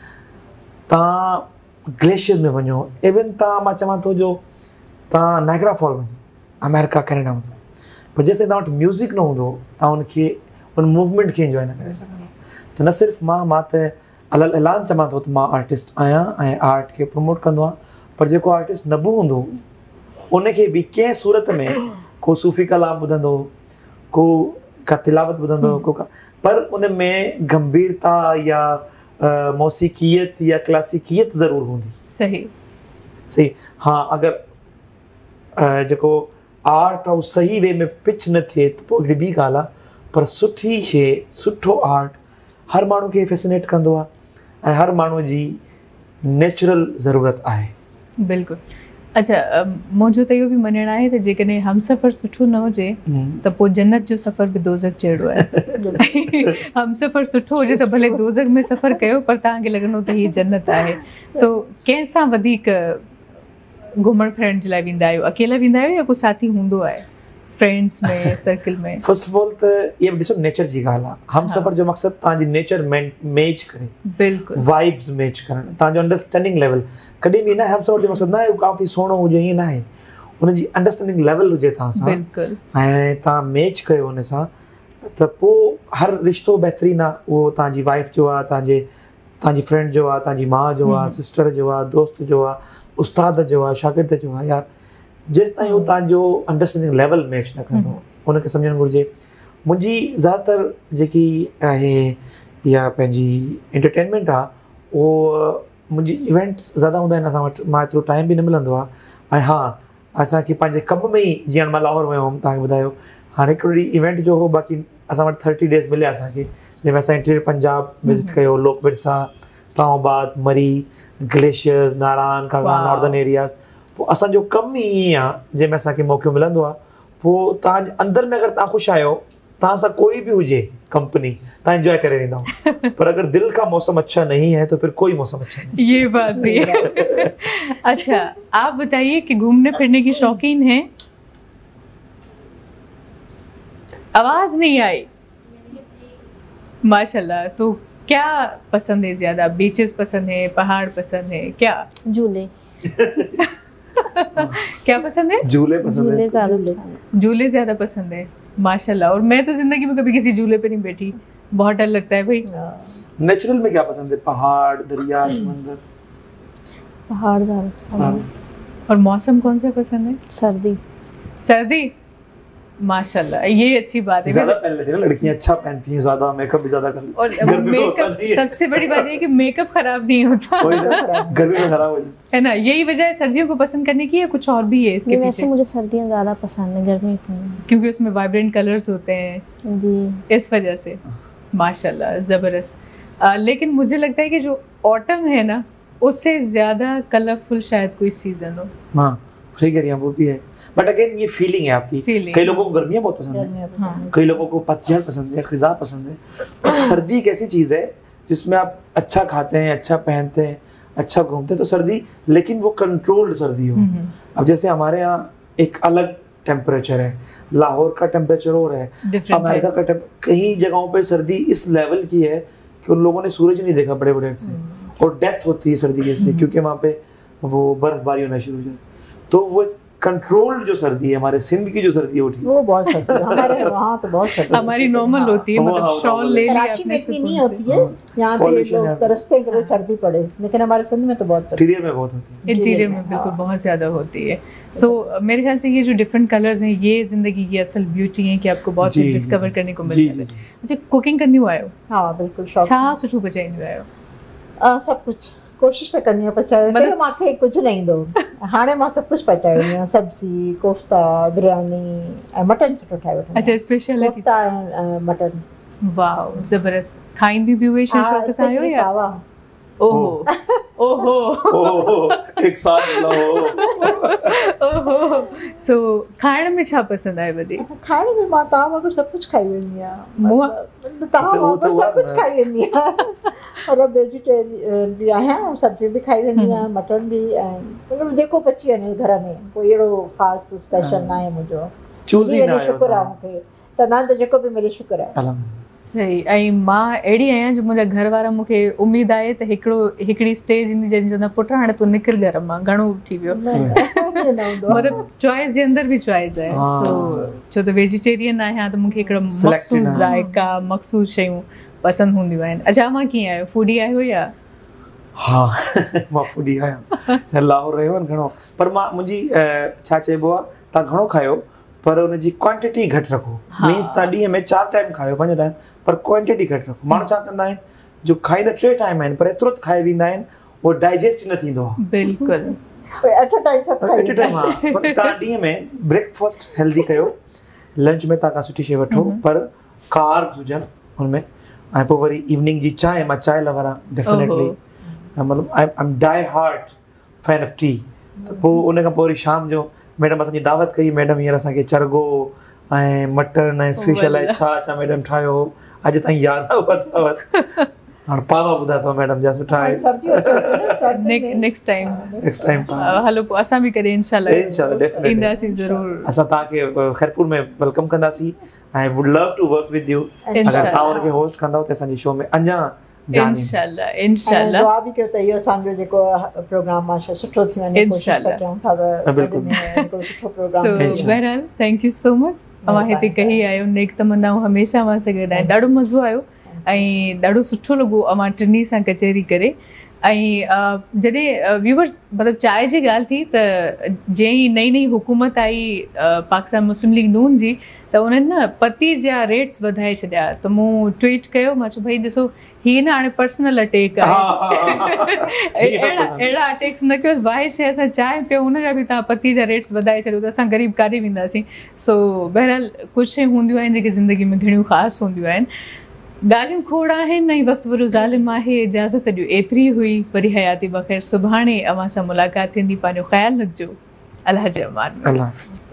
तव्हां ग्लेशियर्स में वञो इवन तव्हां मां चवां थो जो तव्हां नाइग्रा फॉल वञो अमेरिका कैनेडा वञो पर जेसिताईं तव्हां वटि म्यूज़िक न हूंदो तव्हां उनखे उन मूवमेंट खे इंजॉय न करे सघंदा त न सिर्फ़ु मां त अलॻि ऐलान चवां थो त मां आर्टिस्ट आहियां ऐं आर्ट खे प्रमोट कंदो आहियां पर जेको आर्टिस्ट न बि हूंदो उनखे बि कंहिं सूरत में को सूफ़ी कलाम ॿुधंदो को का तिलावत ॿुधंदो को पर उन में गंभीरता या मौसीक़ियत या क्लासिकियत ज़रूरु हूंदी सही हा अगरि जेको आर्ट ऐं सही वे में पिच न थिए त पोइ हिकिड़ी ॿी ॻाल्हि आहे पर सुठी शइ सुठो आर्ट हर माण्हू खे फैसिनेट कंदो आहे ऐं हर माण्हू जी नेचुरल ज़रूरत आहे बिल्कुलु अच्छा मुंहिंजो त इहो बि मञणु आहे त जेकॾहिं हमसफ़र सुठो न हुजे त पोइ जन्नत जो सफ़र बि दोज़ख जहिड़ो आहे हमसफ़र सुठो हुजे त भले दोज़ख में सफ़र कयो पर तव्हांखे लॻंदो त हीअ जन्नत आहे सो कंहिंसां वधीक घुमण फिरण जे लाइ वेंदा आहियो अकेला वेंदा आहियो या को साथी हूंदो आहे फ्रेंड्स में सर्कल में फर्स्ट ऑफ ऑल त इहा ॾिसो नेचर जी ॻाल्हि आहे हमसफ़र जो मक़सदु तव्हांजी नेचर मैच करे बिल्कुलु वाइब्स मैच करणु तव्हांजो अंडरस्टैंडिंग लेवल कॾहिं बि न हमसफ़र जो मक़सदु न आहे काफ़ी सुहिणो हुजे ईअं न आहे हुनजी अंडरस्टैंडिंग लेवल हुजे तव्हां सां बिल्कुलु ऐं तव्हां मैच कयो हुन सां त पोइ हर रिश्तो बहितरीनु आहे उहो तव्हांजी वाइफ जो आहे तव्हांजी फ्रेंड जो आहे तव्हांजी माउ जो आहे सिस्टर जो आहे दोस्त जो आहे उस्ताद जो आहे शागिर्द जो आहे यार जेसि ताईं उहो तव्हांजो अंडरस्टैंडिंग लेवल मैच न कंदो उनखे सम्झणु घुरिजे मुंहिंजी ज़्यादातर जेकी आहे या पंहिंजी एंटरटेनमेंट आहे उहो मुंहिंजी इवेंट्स ज़्यादा हूंदा आहिनि असां वटि मां एतिरो टाइम बि न मिलंदो आहे ऐं हा असांखे पंहिंजे कम में ई जीअं मां लाहौर वियो हुउमि तव्हांखे ॿुधायो हाणे हिकिड़ो ॾींहुं इवेंट जो हो बाक़ी असां वटि 30 डेज़ मिलिया असांखे जंहिंमें असां इंटीरियर पंजाब विज़िट कयो लोक Virsa Islamabad Murree glaciers Naran Kaghan northern areas पोइ असांजो कमु ई ईअं आहे जंहिंमें असांखे मौक़ो मिलंदो आहे पोइ तव्हां अंदरि में अगरि तव्हां ख़ुशि आहियो तव्हां सां कोई बि हुजे कंपनी ता एंजॉय करे वेंदा आहियूं। पर अगर दिल का मौसम अच्छा नहीं है तो फिर कोई मौसम अच्छा नहीं। ये बात भी है। अच्छा, आप बताइए कि घूमने फिरने की शौकीन हैं? आवाज नहीं आई। माशाल्लाह। तो क्या पसंद है ज्यादा? बीचेस पसंद है, पहाड़ पसंद है, क्या? झूले। क्या पसंद है? झूले पसंद झूले है। ज्यादा पसंद है। झूले ज्यादा पसंद है, माशाल्लाह। और मैं तो जिंदगी में कभी किसी झूले पे नहीं बैठी, बहुत डर लगता है भाई। नेचुरल में क्या पसंद है? पहाड़, दरिया, समंदर? पहाड़ ज्यादा पसंद है। और मौसम कौन सा पसंद है? सर्दी। सर्दी। माशाल्लाह, ये अच्छी बात है। ज्यादा पहन लेती है ना लड़कियां, अच्छा पहनती हैं, ज्यादा मेकअप भी ज्यादा कर और मेकअप, सबसे बड़ी बात ये कि मेकअप खराब नहीं होता। गर्मी में खराब हो जाती है ना। यही वजह है सर्दियों को पसंद करने की, या कुछ और भी है इसके वैसे पीछे? मुझे सर्दियाँ ज्यादा पसंद है, गर्मी तो नहीं। क्योंकि उसमें वाइब्रेंट कलर्स होते हैं जी, इस वजह से। माशाल्लाह, जबरदस्त। लेकिन मुझे लगता है कि जो ऑटम है ना, उससे ज्यादा कलरफुल शायद कोई सीजन हो। हाँ सही कह रही हैं, वो भी है। बट अगेन ये फीलिंग है आपकी। कई लोगों को गर्मियाँ बहुत पसंद है, हाँ। कई लोगों को पतझड़ पसंद है, खिज़ां पसंद है। और सर्दी एक ऐसी चीज़ है जिसमें आप अच्छा खाते हैं, अच्छा पहनते हैं, अच्छा घूमते हैं, तो सर्दी, लेकिन वो कंट्रोल्ड सर्दी हो। अब जैसे हमारे यहाँ एक अलग टेम्परेचर है, लाहौर का टेम्परेचर और है, अमेरिका का कई जगहों पे सर्दी इस लेवल की है कि उन लोगों ने सूरज नहीं देखा बड़े बड़े से, और डेथ होती है सर्दी से, क्योंकि वहाँ पे वो बर्फबारी होना शुरू हो जाती है। तो वो कंट्रोल्ड जो सर्दी है, हमारे सिंध की जो सर्दी है वो बहुत सर्दी है। हमारे वहाँ तो बहुत सर्दी है। हमारी नॉर्मल होती है, मतलब शॉल ले लिया कराची में इतनी नहीं होती है। यहाँ पे लोग तरसते हैं कि सर्दी पड़े, लेकिन हमारे सिंध में तो बहुत इंटीरियर में बहुत होती है। इंटीरियर में बिल्कुल बहुत ज्यादा होती है। सो मेरे ख्याल से ये जो डिफरेंट कलर्स हैं, ये जिंदगी की असल ब्यूटी है कि आपको बहुत कुछ डिस्कवर करने को मिल जाता है। अच्छा, कुकिंग करनी हुआ है? हाँ बिल्कुल। छा सुठो बचाईंदी हुआ है? सब कुछ कोशिश तो करनी है पचाए, मतलब मांखे कुछ नहीं दो। हाणे मां सब कुछ पचाईंदी आहियां, सब्जी, कोफ्ता, बिरयानी ऐं मटन सुठो ठाहे वठंदी आहियां। अच्छा, स्पेशल कोफ्ता ऐं मटन। वाओ, जबरदस्त। खाईंदी भी हुई शौक़ सां आहियो या? ओहो ओहो ओहो, एक साथ लो। ओहो। सो खाइण में छा पसंद आहे वधीक? खाइण में मां तव्हां वांगुरु सभु कुझु खाई वेंदी आहियां। तव्हां वांगुरु सभु कुझु खाई वेंदी आहियां। मतलब वेजिटेरियन भी आहियां, सब्जी भी खाई वेंदी आहियां, मटन भी, ऐं मतलब जेको पची वञे घर में, कोई अहिड़ो ख़ासि स्पेशल न आहे मुंहिंजो। चूज़ी न आहे। शुक्र आहे मूंखे, चवंदा आहिनि त जेको बि मिले शुक्र आहे। सही। ऐं मां अहिड़ी आहियां जो मुंहिंजा घर वारा, मूंखे उमेदु आहे त हिकिड़ी स्टेज ईंदी जंहिंजी चवंदा पुट हाणे तूं निकिर घर मां, घणो थी वियो। मतिलबु चॉइस जे अंदरि बि चॉइस आहे। सो छो त वेजिटेरियन आहियां त मूंखे हिकिड़ा मख़सूस ज़ाइका, मख़सूस शयूं पसंदि हूंदियूं आहिनि। अच्छा, मां कीअं आहियो? फूडी आहियो या? हाँ मां फूडी आहियां। लाहौर रहियो आहिनि घणो, पर मां मुंहिंजी छा चइबो आहे, तव्हां घणो खायो पर उनजी क्वांटिटी घटि रखो। मीन्स तव्हां ॾींहं में 4 टाइम खायो, 5 टाइम, पर क्वांटिटी घटि रखो। माण्हू छा कंदा आहिनि, जो खाईंदा 3 टाइम आहिनि पर एतिरो खाई वेंदा आहिनि, उहो डाइजेस्ट न थींदो आहे। बिल्कुलु। 8 टाइम सब खाई। 8 टाइम, हाँ। पर तव्हां ॾींहं में ब्रेकफास्ट हेल्दी कयो, लंच में तव्हां का सुठी शइ वठो, पर कार्ब्स हुजनि हुनमें, ऐं पोइ वरी इवनिंग जी चांहि, मां चांहि लवर आहियां डेफिनेटली। मतिलबु I am die hard fan of tea. त पोइ उन खां पोइ वरी शाम जो मैडम असांजी दावत कई, मैडम हींअर असांखे चरगो ऐं मटन ऐं फिश अलाए छा मैडम ठाहियो, अॼु ताईं यादि आहे उहा दावत। हाणे पावा ॿुधा अथव मैडम जा सुठा आहे। नेक्स्ट टाइम हलो, पोइ असां बि करे इंशाल्लाह ईंदासीं ज़रूरु। असां तव्हांखे खैरपुर में वेलकम कंदासीं ऐं would love to work with you. अगरि तव्हां हुनखे होस्ट कंदव त असांजे शो में अञा इंशाल्लाह दुआ बि कयो त इहो असांजो जेको प्रोग्राम आहे सुठो थी वञे। इंशाल्लाह सुठो प्रोग्राम। सो बहरहाल थैंक यू सो मच। अवां हिते कही आयो, नेक तमन्नाऊं हमेशह अवां सां गॾु आहिनि। ॾाढो मज़ो आयो ऐं ॾाढो सुठो लॻो अवां टिनी सां कचहरी करे। ऐं जॾहिं व्यूवर्स, मतिलबु चांहि जी ॻाल्हि थी त जीअं ई नई हुकूमत आई पाकिस्तान मुस्लिम लीग नून जी, त उन्हनि न पती जा रेट्स वधाए छॾिया। त मूं ट्वीट कयो, मां चयो भई ॾिसो, हीअ न हाणे पर्सनल अटैक आहे, अहिड़ा अटैक्स न कयो। वाहे शइ असां चांहि पियो, हुनजा बि तव्हां पती जा रेट्स वधाए छॾियो, त असां ग़रीब काॾे वेंदासीं। सो बहरहाल कुझु शयूं हूंदियूं आहिनि जेके ज़िंदगी में घणियूं ख़ासि हूंदियूं आहिनि। ॻाल्हियूं खोड़ आहिनि ऐं वक़्तु वरो ज़ालिम आहे। इजाज़त ॾियो, एतिरी हुई। वरी हयाती बख़ैर, सुभाणे अवां सां मुलाक़ात थींदी। पंहिंजो ख़्यालु रखिजो। अल्लाह जे अमान में।